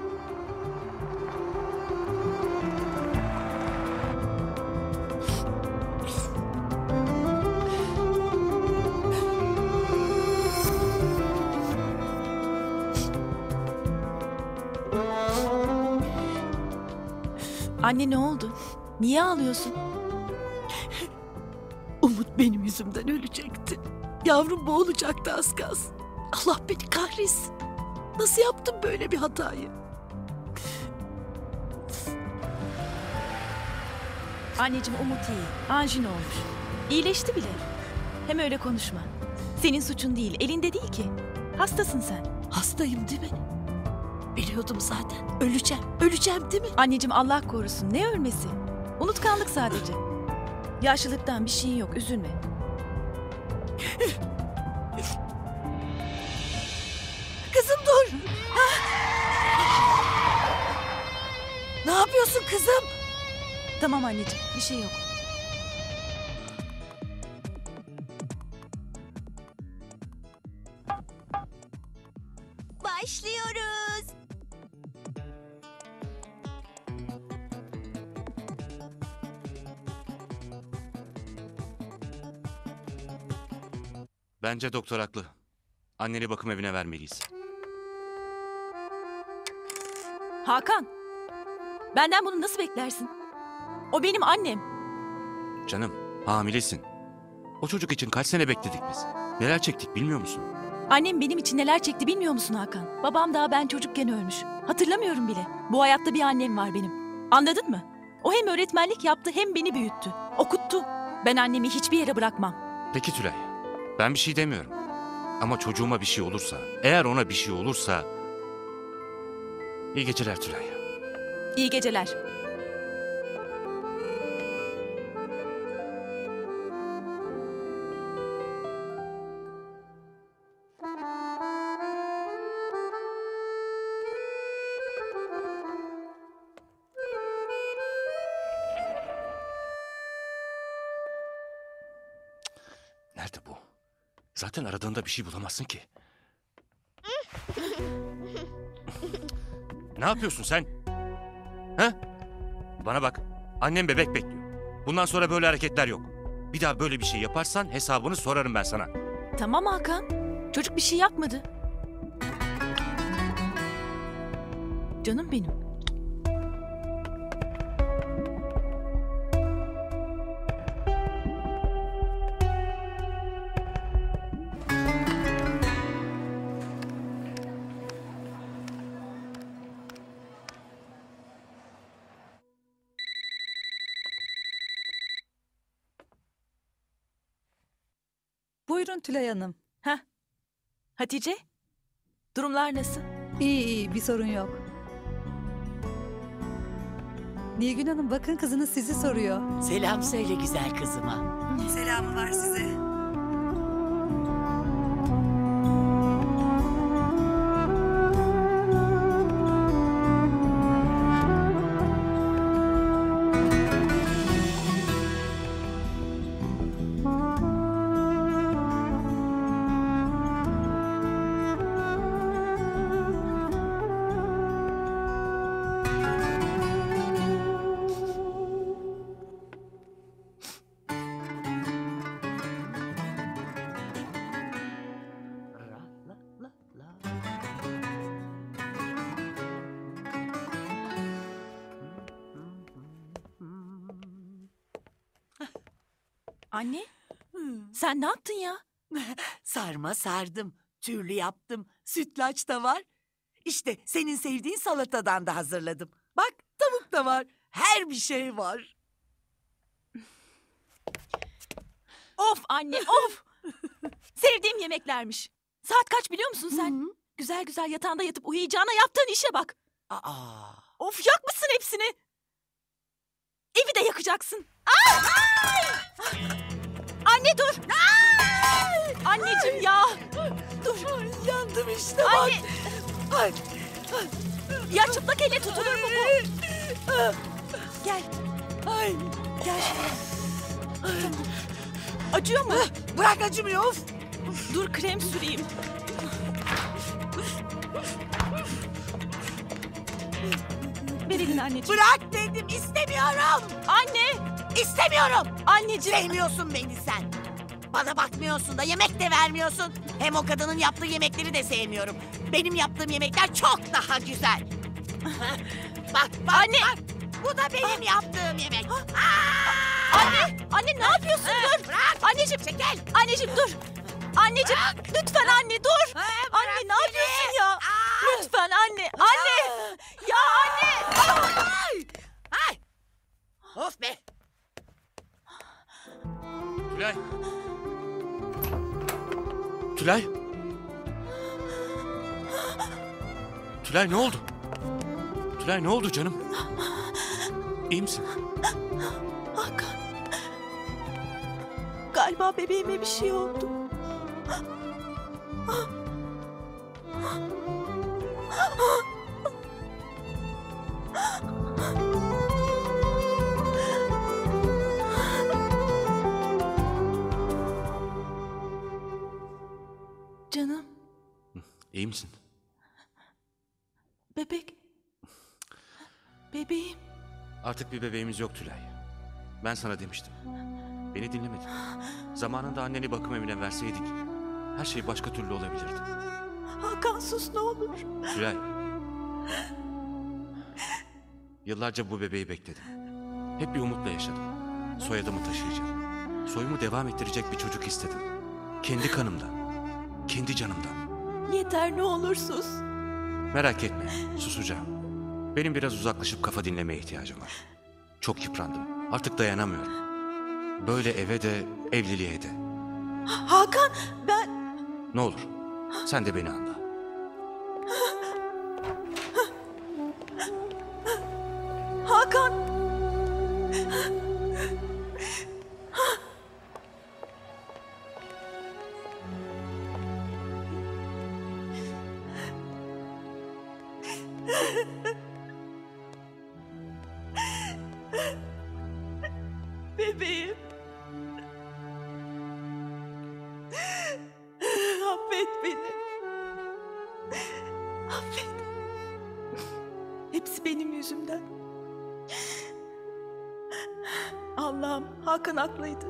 Anne ne oldu? Niye ağlıyorsun? Umut benim yüzümden ölecekti. Yavrum boğulacaktı az kalsın. Allah beni kahretsin. Nasıl yaptım böyle bir hatayı? Anneciğim Umut iyi. Anjin olmuş. İyileşti bile. Hem öyle konuşma. Senin suçun değil, elinde değil ki. Hastasın sen. Hastayım değil mi? Biliyordum zaten. Öleceğim değil mi? Anneciğim Allah korusun. Ne ölmesi? Unutkanlık sadece. Yaşlılıktan bir şeyin yok, üzülme. Kızım dur. Ne yapıyorsun kızım? Tamam anneciğim, bir şey yok. Başlıyoruz. Bence doktor haklı. Anneni bakım evine vermeliyiz. Hakan, benden bunu nasıl beklersin? O benim annem. Canım, hamilesin. O çocuk için kaç sene bekledik biz? Neler çektik bilmiyor musun? Annem benim için neler çekti bilmiyor musun Hakan? Babam daha ben çocukken ölmüş. Hatırlamıyorum bile. Bu hayatta bir annem var benim. Anladın mı? O hem öğretmenlik yaptı hem beni büyüttü. Okuttu. Ben annemi hiçbir yere bırakmam. Peki Tülay, ben bir şey demiyorum. Ama çocuğuma bir şey olursa, eğer ona bir şey olursa... İyi geceler Tülay. İyi geceler. Nerede bu? Zaten aradığında bir şey bulamazsın ki. Ne yapıyorsun sen? Ha? Bana bak. Annem bebek bekliyor. Bundan sonra böyle hareketler yok. Bir daha böyle bir şey yaparsan hesabını sorarım ben sana. Tamam Hakan. Çocuk bir şey yapmadı. Canım benim. Buyurun Tülay Hanım. Heh. Hatice, durumlar nasıl? İyi bir sorun yok. Nilgün Hanım bakın kızınız sizi soruyor. Selam söyle güzel kızıma. Selamı var size. Anne, sen ne yaptın ya? Sarma sardım, türlü yaptım, sütlaç da var. İşte senin sevdiğin salatadan da hazırladım. Bak tavuk da var, her bir şey var. Of anne, of! Sevdiğim yemeklermiş. Saat kaç biliyor musun sen? Güzel güzel yatağında yatıp uyuyacağına yaptığın işe bak. Of yakmışsın hepsini. Evi de yakacaksın. Anne dur. Anneciğim ya. Dur. Yandım işte Anne. bak. Ya çıplak elle tutulur mu bu? Gel. Ay. Gel şuraya. Acıyor mu? Bırak acımıyor. Of. Dur krem süreyim. Ver elini anneciğim. Bırak dedim, istemiyorum. Anne. İstemiyorum. Anneciğim. Sevmiyorsun beni sen. Bana bakmıyorsun da yemek de vermiyorsun. Hem o kadının yaptığı yemekleri de sevmiyorum. Benim yaptığım yemekler çok daha güzel. Bak Anne. bak. Bu da benim yaptığım yemek. Anne ne yapıyorsun? Dur. Bırak. Anneciğim çekil. Anneciğim dur. Anneciğim lütfen anne dur. Anne ne yapıyorsun ya? Lütfen anne. Anne. Ya anne. Ay. Of be. Tülay. Tülay. Tülay ne oldu? Tülay ne oldu canım? İyi misin? Hakan. Galiba bebeğime bir şey oldu. Canım. İyi misin? Bebek. Bebeğim. Artık bir bebeğimiz yok Tülay. Ben sana demiştim. Beni dinlemedin. Zamanında anneni bakım evine verseydik her şey başka türlü olabilirdi. Hakan sus ne olur. Tülay. Yıllarca bu bebeği bekledim. Hep bir umutla yaşadım. Soyadımı taşıyacağım. Soyumu devam ettirecek bir çocuk istedim. Kendi kanımdan. Kendi canımdan. Yeter ne olur sus. Merak etme, susacağım. Benim biraz uzaklaşıp kafa dinlemeye ihtiyacım var. Çok yıprandım. Artık dayanamıyorum. Böyle eve de, evliliğe de. Hakan ben... Ne olur, sen de beni anla. Hakan. Bebeğim. Affet beni. Affet. Hepsi benim yüzümden. Allah'ım, Hakan haklıydı.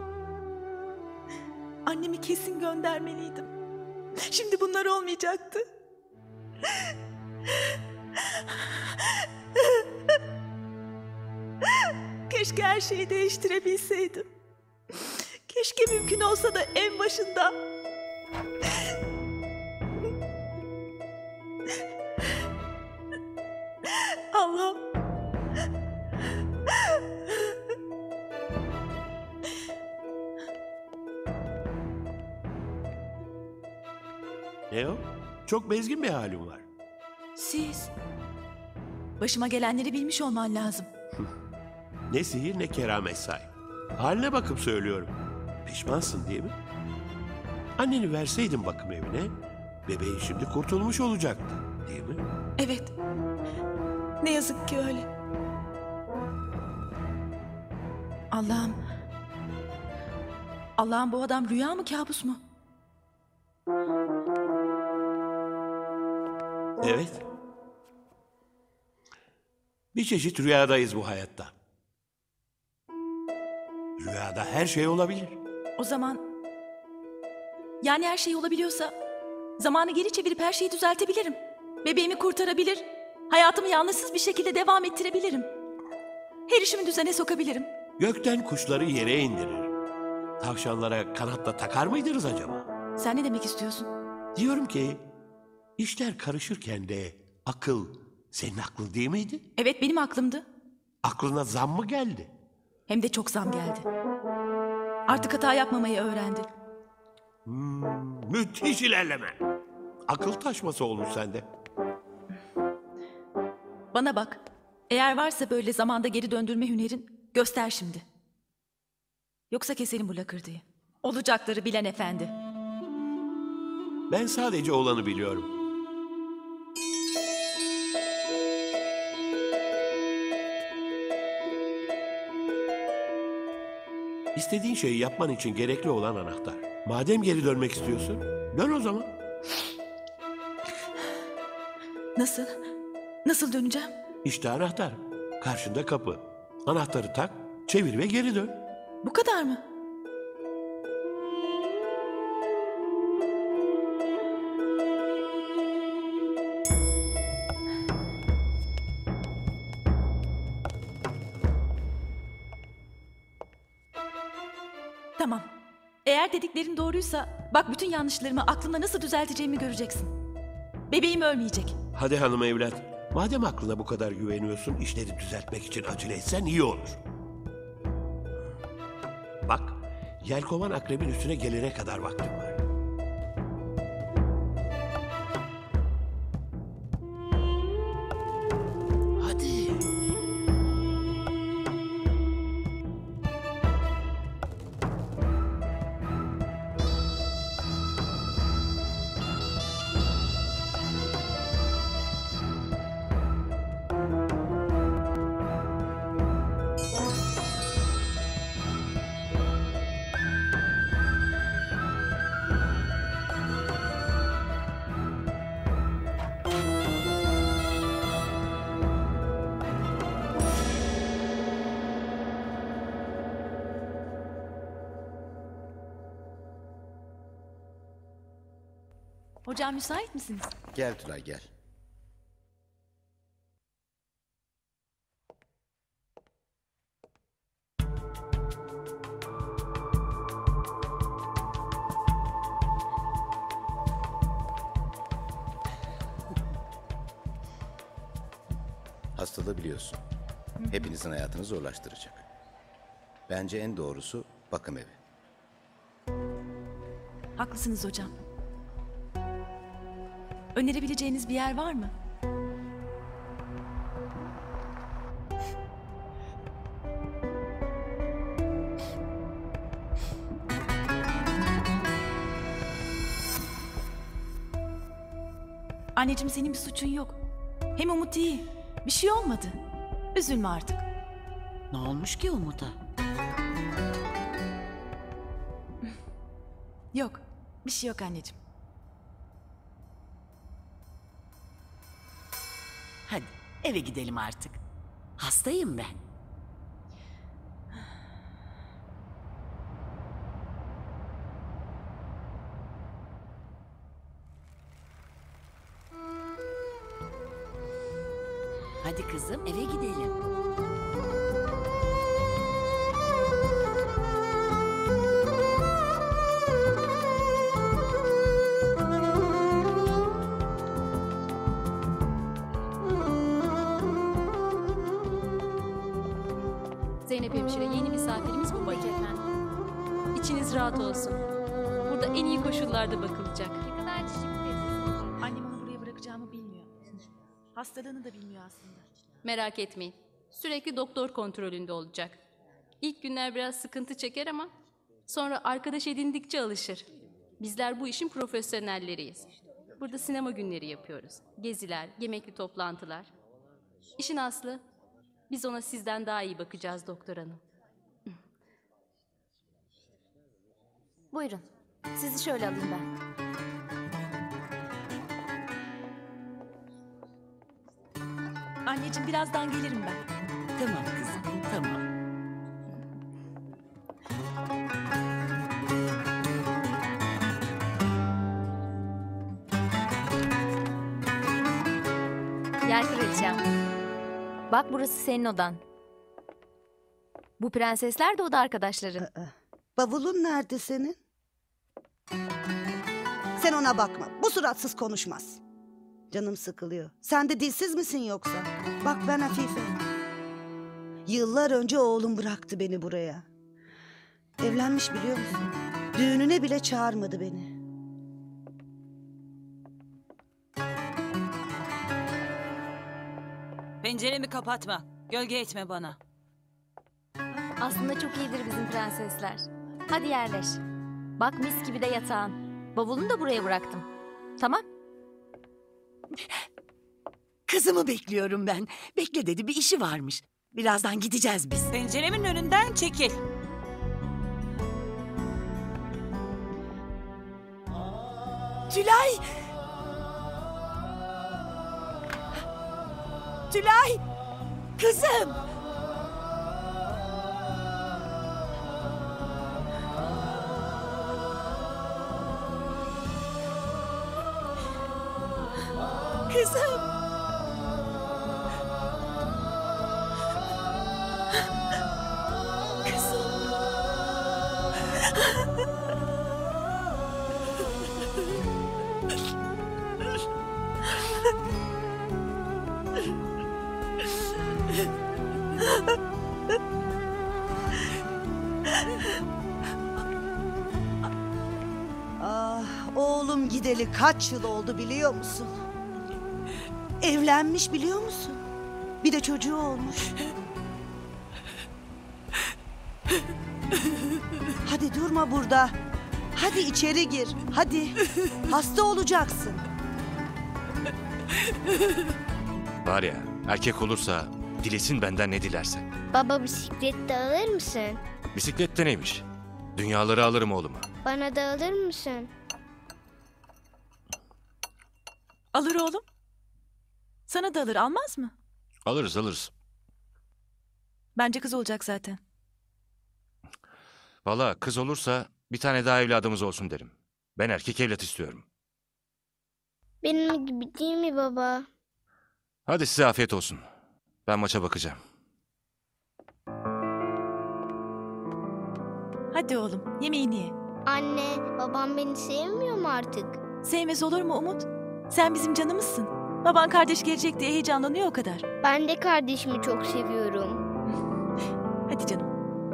Annemi kesin göndermeliydim. Şimdi bunlar olmayacaktı. Keşke her şeyi değiştirebilseydim. Keşke mümkün olsa da en başında. Allah'ım. Ne o? Çok bezgin bir halim var. Siz. Başıma gelenleri bilmiş olman lazım. Ne sihir ne keramet sahip. Haline bakıp söylüyorum. Pişmansın değil mi? Anneni verseydin bakım evine, bebeğin şimdi kurtulmuş olacaktı değil mi? Evet. Ne yazık ki öyle. Allah'ım. Allah'ım bu adam rüya mı kabus mu? Evet. Bir çeşit rüyadayız bu hayatta. Rüyada her şey olabilir. O zaman... Yani her şey olabiliyorsa... Zamanı geri çevirip her şeyi düzeltebilirim. Bebeğimi kurtarabilir. Hayatımı yalnızsız bir şekilde devam ettirebilirim. Her işimi düzene sokabilirim. Gökten kuşları yere indirir. Tavşanlara kanatla takar mıydınız acaba? Sen ne demek istiyorsun? Diyorum ki... işler karışırken de akıl senin aklın değil miydi? Evet benim aklımdı. Aklına zam mı geldi? Hem de çok zam geldi. Artık hata yapmamayı öğrendi. Müthiş ilerleme. Akıl taşması olmuş sende. Bana bak. Eğer varsa böyle zamanda geri döndürme hünerin, göster şimdi. Yoksa keselim bu lakırdıyı. Olacakları bilen efendi. Ben sadece olanı biliyorum. İstediğin şeyi yapman için gerekli olan anahtar. Madem geri dönmek istiyorsun, dön o zaman. Nasıl? Nasıl döneceğim? İşte anahtar. Karşında kapı. Anahtarı tak, çevir ve geri dön. Bu kadar mı? Tamam. Eğer dediklerin doğruysa bak bütün yanlışlarımı aklımda nasıl düzelteceğimi göreceksin. Bebeğim ölmeyecek. Hadi hanım evlat. Madem aklına bu kadar güveniyorsun, işleri düzeltmek için acele etsen iyi olur. Bak, yelkovan akrebin üstüne gelene kadar vaktim var. Hadi. Hocam müsait misiniz? Gel Tülay gel. Hastalığı biliyorsun. Hepinizin hayatını zorlaştıracak. Bence en doğrusu bakım evi. Haklısınız hocam. Önerebileceğiniz bir yer var mı? Anneciğim senin bir suçun yok. Hem Umut iyi. Bir şey olmadı. Üzülme artık. Ne olmuş ki Umut'a? Yok. Bir şey yok anneciğim. Hadi eve gidelim artık. Hastayım ben. Hadi kızım eve gidelim. Zeynep hemşire, yeni misafirimiz bu bacı efendim. İçiniz rahat olsun. Burada en iyi koşullarda bakılacak. Annem onu buraya bırakacağımı bilmiyor. Hastalığını da bilmiyor aslında. Merak etmeyin. Sürekli doktor kontrolünde olacak. İlk günler biraz sıkıntı çeker ama sonra arkadaş edindikçe alışır. Bizler bu işin profesyonelleriyiz. Burada sinema günleri yapıyoruz. Geziler, yemekli toplantılar. İşin aslı, biz ona sizden daha iyi bakacağız doktor hanım. Buyurun. Sizi şöyle alayım ben. Anneciğim birazdan gelirim ben. Tamam kızım, tamam. Gel kraliçem. Bak burası senin odan. Bu prensesler de oda arkadaşların. Bavulun nerede senin? Sen ona bakma. Bu suratsız konuşmaz. Canım sıkılıyor. Sen de dilsiz misin yoksa? Bak ben Afife. Yıllar önce oğlum bıraktı beni buraya. Evlenmiş biliyor musun? Düğününe bile çağırmadı beni. Penceremi kapatma. Gölge etme bana. Aslında çok iyidir bizim prensesler. Hadi yerleş. Bak mis gibi de yatağın. Bavulunu da buraya bıraktım. Tamam. Kızımı bekliyorum ben. Bekle dedi, bir işi varmış. Birazdan gideceğiz biz. Penceremin önünden çekil. Tülay! Tülay! Kızım! Kızım! Ah, oğlum gideli kaç yıl oldu biliyor musun? Evlenmiş biliyor musun? Bir de çocuğu olmuş. Hadi durma burada. Hadi içeri gir. Hadi. Hasta olacaksın. Var ya, erkek olursa dilesin benden ne dilerse. Baba bisiklet de alır mısın? Bisiklet de neymiş? Dünyaları alırım oğluma. Bana da alır mısın? Alır oğlum. Sana da alır, almaz mı? Alırız alırız. Bence kız olacak zaten. Valla kız olursa bir tane daha evladımız olsun derim. Ben erkek evlat istiyorum. Benim gibi değil mi baba? Hadi size afiyet olsun. Ben maça bakacağım. Hadi oğlum, yemeğini ye. Anne, babam beni sevmiyor mu artık? Sevmez olur mu Umut? Sen bizim canımızsın. Baban kardeş gelecek diye heyecanlanıyor o kadar. Ben de kardeşimi çok seviyorum. Hadi canım.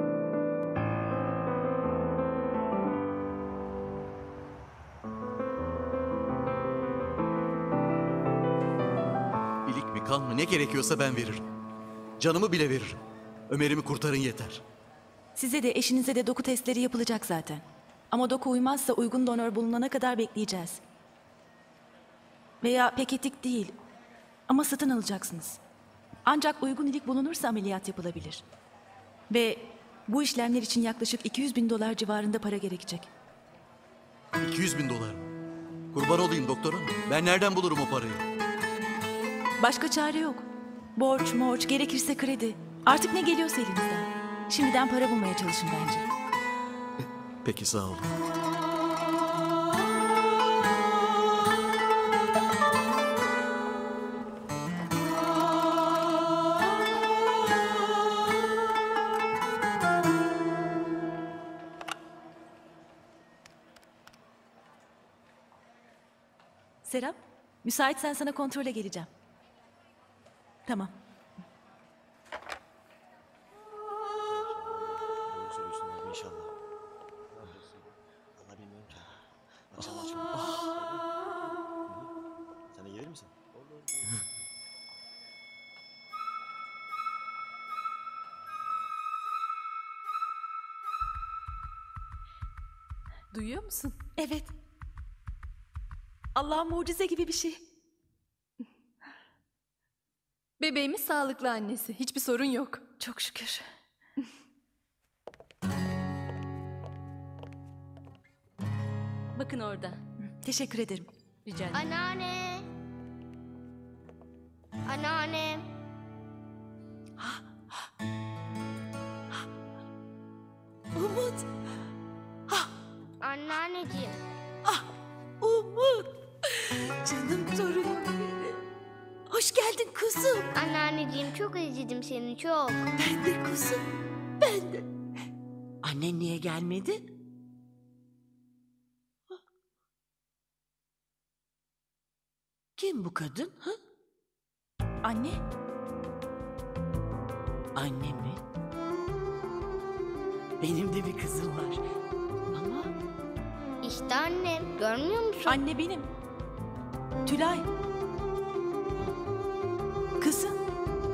İlik mi kan mı ne gerekiyorsa ben veririm. Canımı bile veririm. Ömer'imi kurtarın yeter. Size de eşinize de doku testleri yapılacak zaten. Ama doku uymazsa uygun donör bulunana kadar bekleyeceğiz. Veya pek etik değil ama satın alacaksınız. Ancak uygun ilik bulunursa ameliyat yapılabilir. Ve bu işlemler için yaklaşık 200.000 dolar civarında para gerekecek. 200.000 dolar mı? Kurban olayım doktor hanım. Ben nereden bulurum o parayı? Başka çare yok. Borç, gerekirse kredi. Artık ne geliyorsa elinizden. Şimdiden para bulmaya çalışın bence. Peki sağ olun. Serap, müsaitsen sana kontrole geleceğim. Tamam. İnşallah. Allah bilmiyorum ki. Akşam açma. Sen de gelir misin? Duyuyor musun? Evet. Allah'ın mucize gibi bir şey. Bebeğimiz sağlıklı annesi. Hiçbir sorun yok. Çok şükür. Bakın orada. Teşekkür ederim. Rica ederim. Anneanne. Anneanne. Umut. Anneanneciğim. Umut. Canım torunum benim. Hoş geldin kuzum. Anneanneciğim çok özledim seni çok. Ben de kuzum. Ben de. Annen niye gelmedi? Kim bu kadın? Ha? Anne. Anne mi? Benim de bir kızım var. Ama İşte annem. Görmüyor musun? Anne benim. Tülay. Kızım.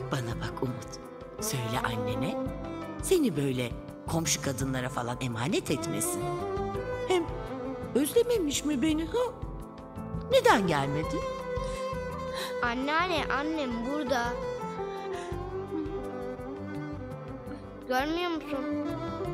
Bana bak Umut. Söyle annene seni böyle komşu kadınlara falan emanet etmesin. Hem özlememiş mi beni ha? Neden gelmedi? Anneanne, annem burada. Görmüyor musun?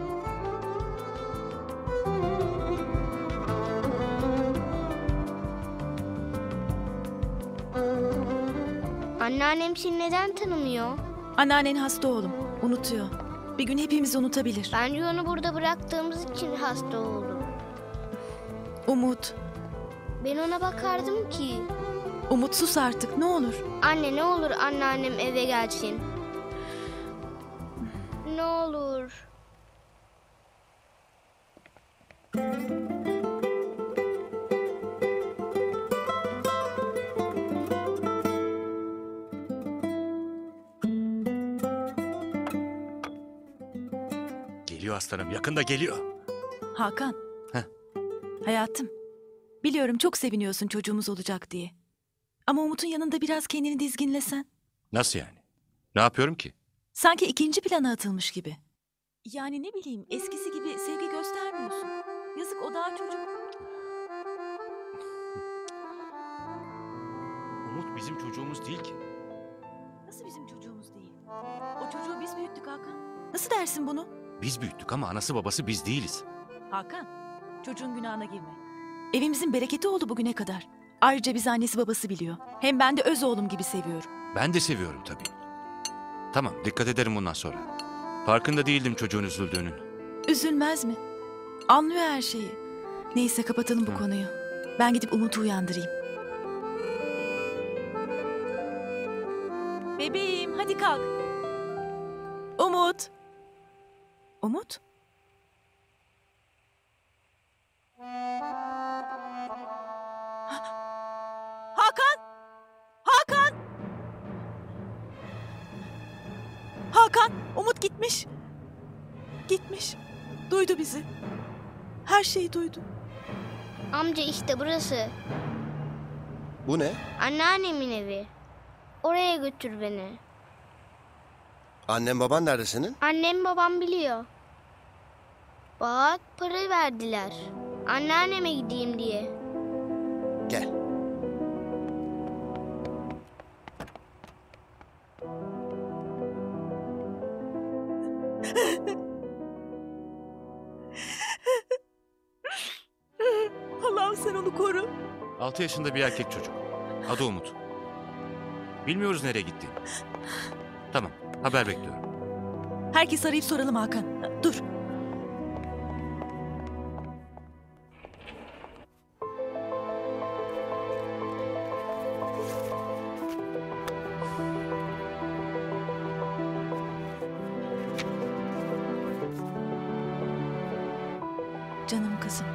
Anneannem seni neden tanımıyor? Anneannen hasta oğlum. Unutuyor. Bir gün hepimizi unutabilir. Bence onu burada bıraktığımız için hasta oldu. Umut. Ben ona bakardım ki. Umut sus artık ne olur. Anne ne olur anneannem eve gelsin. Ne olur. Geliyor aslanım, yakında geliyor. Hakan. Heh. Hayatım. Biliyorum çok seviniyorsun çocuğumuz olacak diye. Ama Umut'un yanında biraz kendini dizginlesen. Nasıl yani? Ne yapıyorum ki? Sanki ikinci plana atılmış gibi. Yani ne bileyim eskisi gibi sevgi göstermiyorsun. Yazık o daha çocuk. Umut bizim çocuğumuz değil ki. Nasıl bizim çocuğumuz değil? O çocuğu biz büyüttük Hakan. Nasıl dersin bunu? Biz büyüttük ama anası babası biz değiliz. Hakan, çocuğun günahına girme. Evimizin bereketi oldu bugüne kadar. Ayrıca biz annesi babası biliyor. Hem ben de öz oğlum gibi seviyorum. Ben de seviyorum tabii. Tamam, dikkat ederim bundan sonra. Farkında değildim çocuğun üzüldüğünün. Üzülmez mi? Anlıyor her şeyi. Neyse kapatalım bu konuyu. Ben gidip Umut'u uyandırayım. Bebeğim hadi kalk. Umut. Umut? Hakan! Hakan! Hakan! Umut gitmiş. Gitmiş. Duydu bizi. Her şeyi duydu. Amca işte burası. Bu ne? Anneannemin evi. Oraya götür beni. Annem baban nerede senin? Annem babam biliyor. Bak para verdiler. Anneanneme gideyim diye. Gel. Allah'ım sen onu koru. 6 yaşında bir erkek çocuk. Adı Umut. Bilmiyoruz nereye gittiğini. Tamam, haber bekliyorum. Herkes arayıp soralım Hakan. Dur. Canım kızım.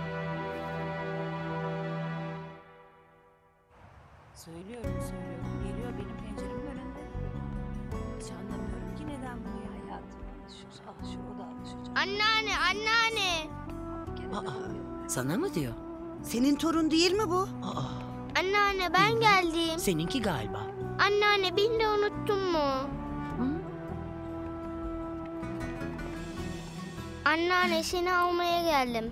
Söylüyorum. Geliyor benim penceremin önünde. Hiç anlamıyorum ki neden buraya hayatım. Alışır, o da alışacak. Anneanne. Sana mı diyor? Senin torun değil mi bu? Anneanne ben geldim. Seninki galiba. Anneanne beni de unuttun mu? Anneanne seni almaya geldim.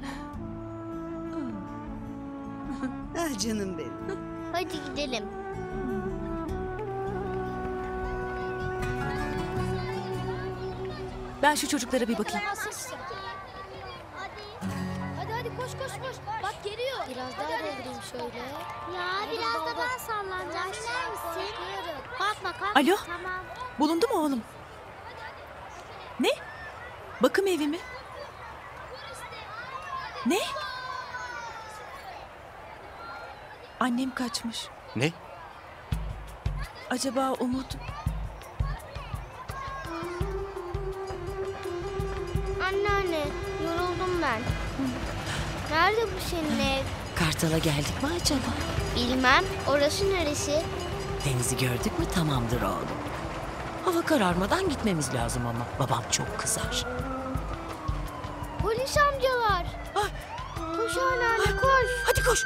Ah canım benim. Hadi gidelim. Ben şu çocuklara bir bakayım. Hadi koş. Bak geliyor. Biraz daha devireyim şöyle. Ya biraz da ben sallanacağım. İner misin? Korkma. Alo? Tamam. Bulundu mu oğlum? Ne? Bakım evi mi? Ne? Annem kaçmış. Ne? Acaba Umut... Anneanne yoruldum ben. Nerede bu senin ev? Kartal'a geldik mi acaba? Bilmem. Orası neresi? Denizi gördük mü tamamdır oğlum. Hava kararmadan gitmemiz lazım ama babam çok kızar. Polis amcalar. Koş anneanne koş. Hadi koş.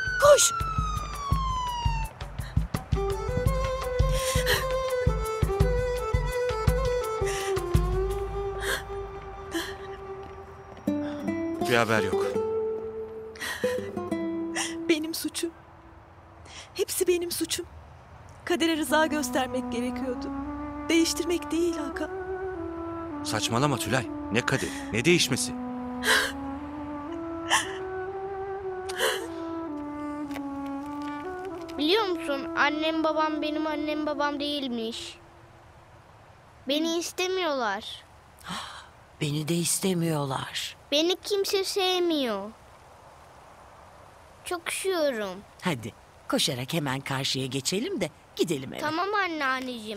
Hiçbir haber yok. Benim suçum. Hepsi benim suçum. Kadere rıza göstermek gerekiyordu. Değiştirmek değil Hakan. Saçmalama Tülay. Ne Kadir, ne değişmesi? Biliyor musun? Annem babam benim annem babam değilmiş. Beni istemiyorlar. Beni de istemiyorlar. Beni kimse sevmiyor. Çok üşüyorum. Hadi koşarak hemen karşıya geçelim de gidelim eve. Tamam anneanneciğim.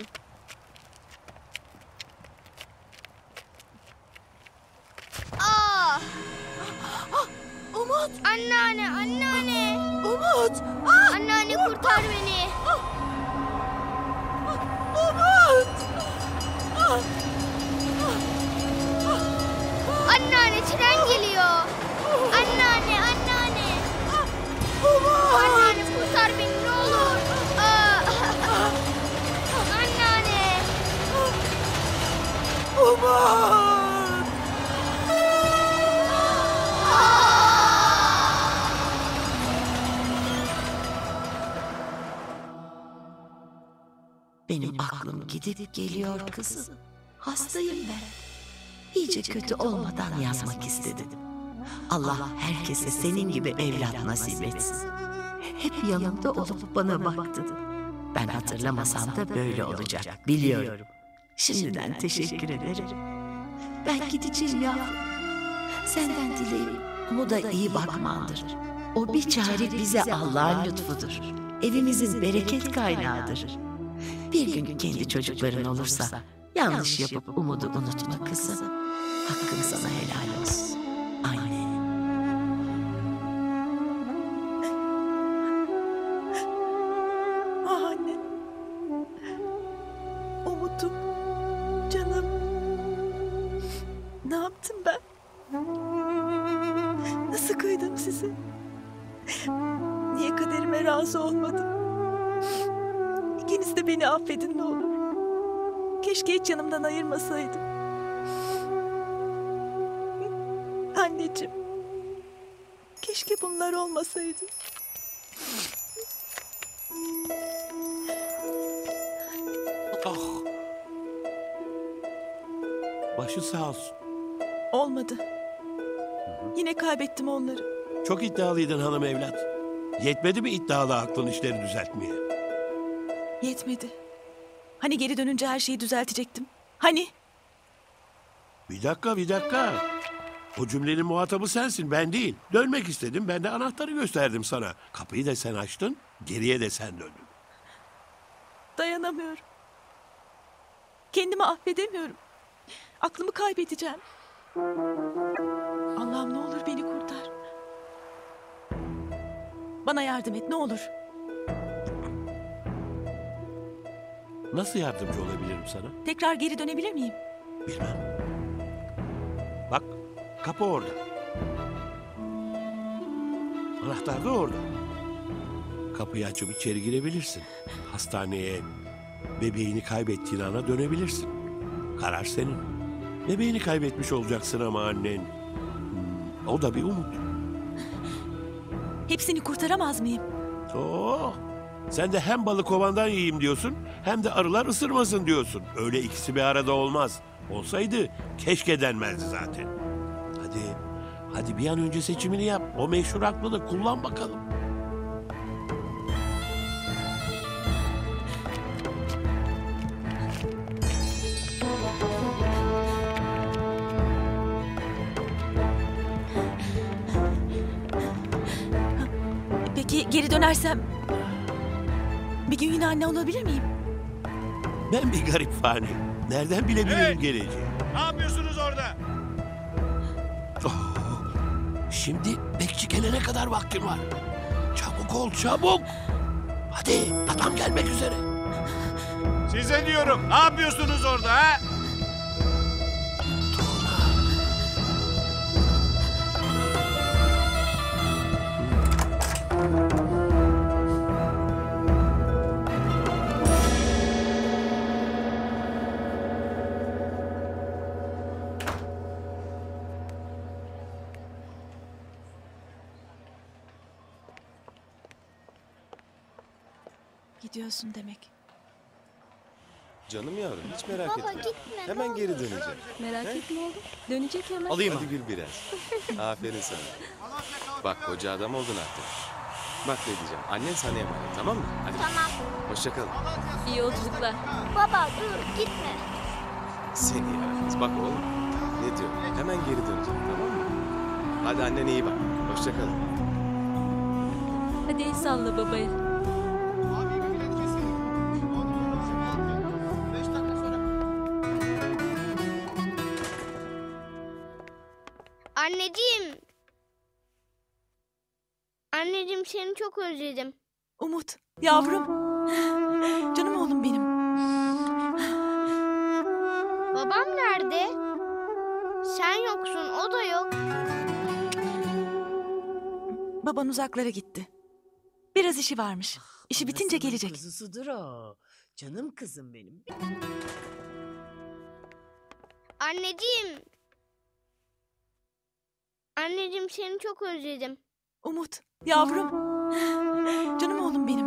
Aa! Umut! Anneanne, anneanne! Umut! Anneanne kurtar beni! Umut! Anneanne tren geliyor! Anneanne, anneanne! Umut! Anneanne kurtar beni ne olur! Anneanne! Umut! Benim aklım gidip geliyor kızım. Hastayım ben. İyice kötü olmadan yazmak istedim. Allah herkese senin gibi evlat nasip etsin. Hep yanımda olup bana baktın. Ben hatırlamasam da böyle olacak biliyorum. Şimdiden teşekkür ederim. Ben gideceğim yavrum. Senden dileğim Umut'a iyi bakmandır. O bir çare bize Allah'ın lütfudur. Evimizin bereket kaynağıdır. Bir gün kendi çocukların olursa yanlış yapıp umudu unutma kızım. Hakkım sana helal olsun. Anne. Ah anne. Umut'um. Canım. Ne yaptım ben? Nasıl kıydım size? Niye kaderime razı olmadım? İkiniz de beni affedin ne olur. Keşke hiç yanımdan ayırmasaydım. Anneciğim. Keşke bunlar olmasaydı. Ah. Başı sağ olsun. Olmadı. Yine kaybettim onları. Çok iddialıydın hanım evlat. Yetmedi mi iddialı aklın işleri düzeltmeye? Yetmedi. Hani geri dönünce her şeyi düzeltecektim? Hani? Bir dakika. O cümlenin muhatabı sensin, ben değil. Dönmek istedim, ben de anahtarı gösterdim sana. Kapıyı da sen açtın, geriye de sen döndün. Dayanamıyorum. Kendimi affedemiyorum. Aklımı kaybedeceğim. Allah'ım ne olur beni kurtar. Bana yardım et ne olur. Nasıl yardımcı olabilirim sana? Tekrar geri dönebilir miyim? Bilmem. Bak, kapı orada. Anahtar da orada. Kapıyı açıp içeri girebilirsin. Hastaneye, bebeğini kaybettiğin ana dönebilirsin. Karar senin. Bebeğini kaybetmiş olacaksın ama annen. O da bir umut. Hepsini kurtaramaz mıyım? Sen de hem balık kovandan yiyeyim diyorsun, hem de arılar ısırmasın diyorsun. Öyle ikisi bir arada olmaz. Olsaydı keşke denmezdi zaten. Hadi bir an önce seçimini yap. O meşhur aklını kullan bakalım. Peki geri dönersem bir gün yine anne olabilir miyim? Ben bir garip fani. Nereden bilebilirim geleceği? Ne yapıyorsunuz orada? Şimdi bekçi gelene kadar vaktin var. Çabuk ol, çabuk. Hadi, adam gelmek üzere. Size diyorum. Ne yapıyorsunuz orada ha? gidiyorsun demek. Canım yavrum hiç merak Baba, etme. gitme, Hemen ne geri olur. döneceğim. Merak He? etme oğlum. Dönecek hemen. Alayım hadi gül biraz. Aferin sana. Bak koca adam oldun artık. Bak ne diyeceğim. Annen sana emanet, tamam mı? Hadi. Tamam. Hoşça kal. İyi yolculuklar. Baba dur gitme. Seni yaramaz. Bak oğlum. Ne diyor? Hemen geri döneceğim, tamam mı? Hadi annene iyi bak. Hoşça kal. Hadi el salla babaya. Anneciğim. Anneciğim seni çok özledim. Umut, yavrum. Canım oğlum benim. Babam nerede? Sen yoksun, o da yok. Baban uzaklara gitti. Biraz işi varmış. İşi bitince Anasının gelecek. kuzusudur o. Canım kızım benim. Anneciğim. Anneciğim seni çok özledim. Umut, yavrum. Canım oğlum benim.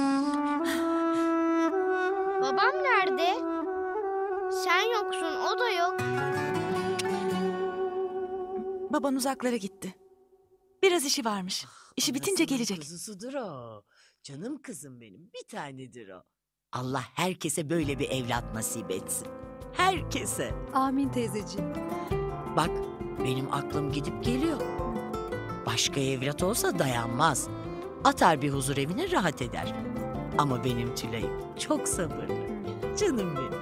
Babam nerede? Sen yoksun, o da yok. Baban uzaklara gitti. Biraz işi varmış. İşi bitince Anasının gelecek. kuzusudur o. Canım kızım benim. Bir tanedir o. Allah herkese böyle bir evlat nasip etsin. Herkese. Amin teyzeciğim. Bak benim aklım gidip geliyor. Başka evlat olsa dayanmaz. Atar bir huzur evine rahat eder. Ama benim Tülay'ım çok sabırlı. Canım benim.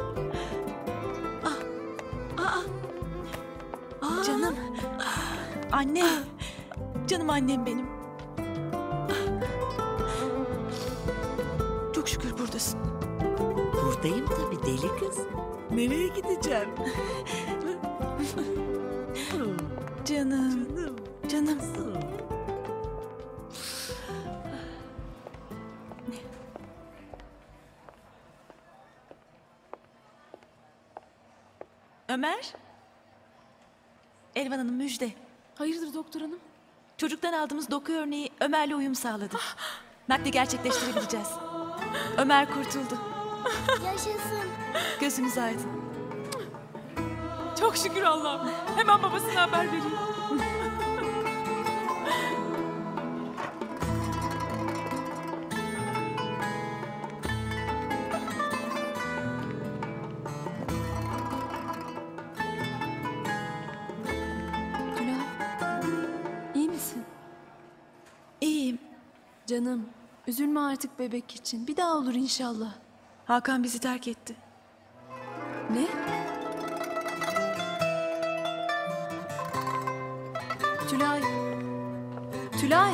Canım. Anne. Canım annem benim. Çok şükür buradasın. Buradayım tabii deli kız. Nereye gideceğim? Canım. Canım. Ömer. Elvan Hanım müjde. Hayırdır doktor hanım? Çocuktan aldığımız doku örneği Ömer'le uyum sağladı. Nakli gerçekleştirebileceğiz. Ömer kurtuldu. Yaşasın. Gözünüz aydın. Çok şükür Allah'ım. Hemen babasına haber vereyim. Tülay. İyi misin? İyiyim. Canım. Üzülme artık bebek için. Bir daha olur inşallah. Hakan bizi terk etti. Ne? Tülay. Tülay.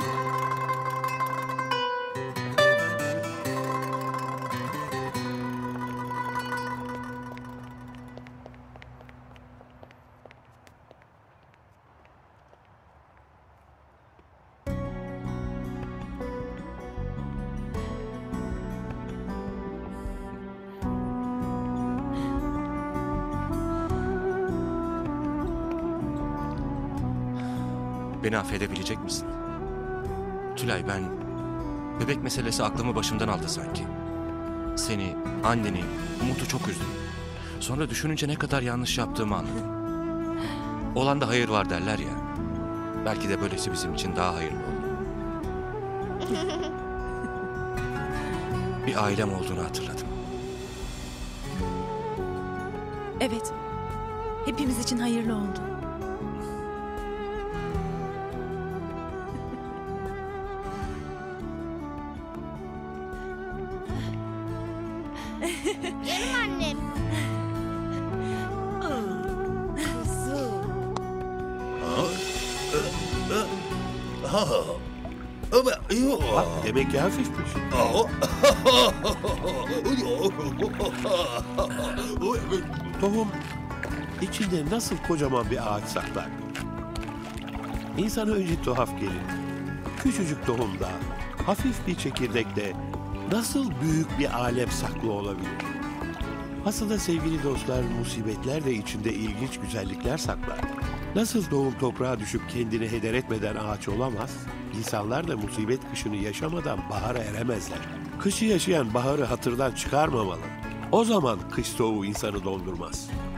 Beni affedebilecek misin? Tülay ben... Bebek meselesi aklımı başımdan aldı sanki. Seni, anneni, Umut'u çok üzdüm. Sonra düşününce ne kadar yanlış yaptığımı anladım. Olanda hayır var derler ya. Belki de böylesi bizim için daha hayırlı oldu. Bir ailem olduğunu hatırladım. Evet. Hepimiz için hayırlı oldu. Canım annem. Bak demek ki hafifmiş. Tohum içinde nasıl kocaman bir ağaç saklar? İnsana önce tuhaf gelir. Küçücük tohumda, hafif bir çekirdekte nasıl büyük bir alem saklı olabilir? Aslında sevgili dostlar, musibetler de içinde ilginç güzellikler saklar. Nasıl doğum toprağa düşüp kendini heder etmeden ağaç olamaz, İnsanlar da musibet kışını yaşamadan bahara eremezler. Kışı yaşayan baharı hatırdan çıkarmamalı. O zaman kış soğuğu insanı dondurmaz.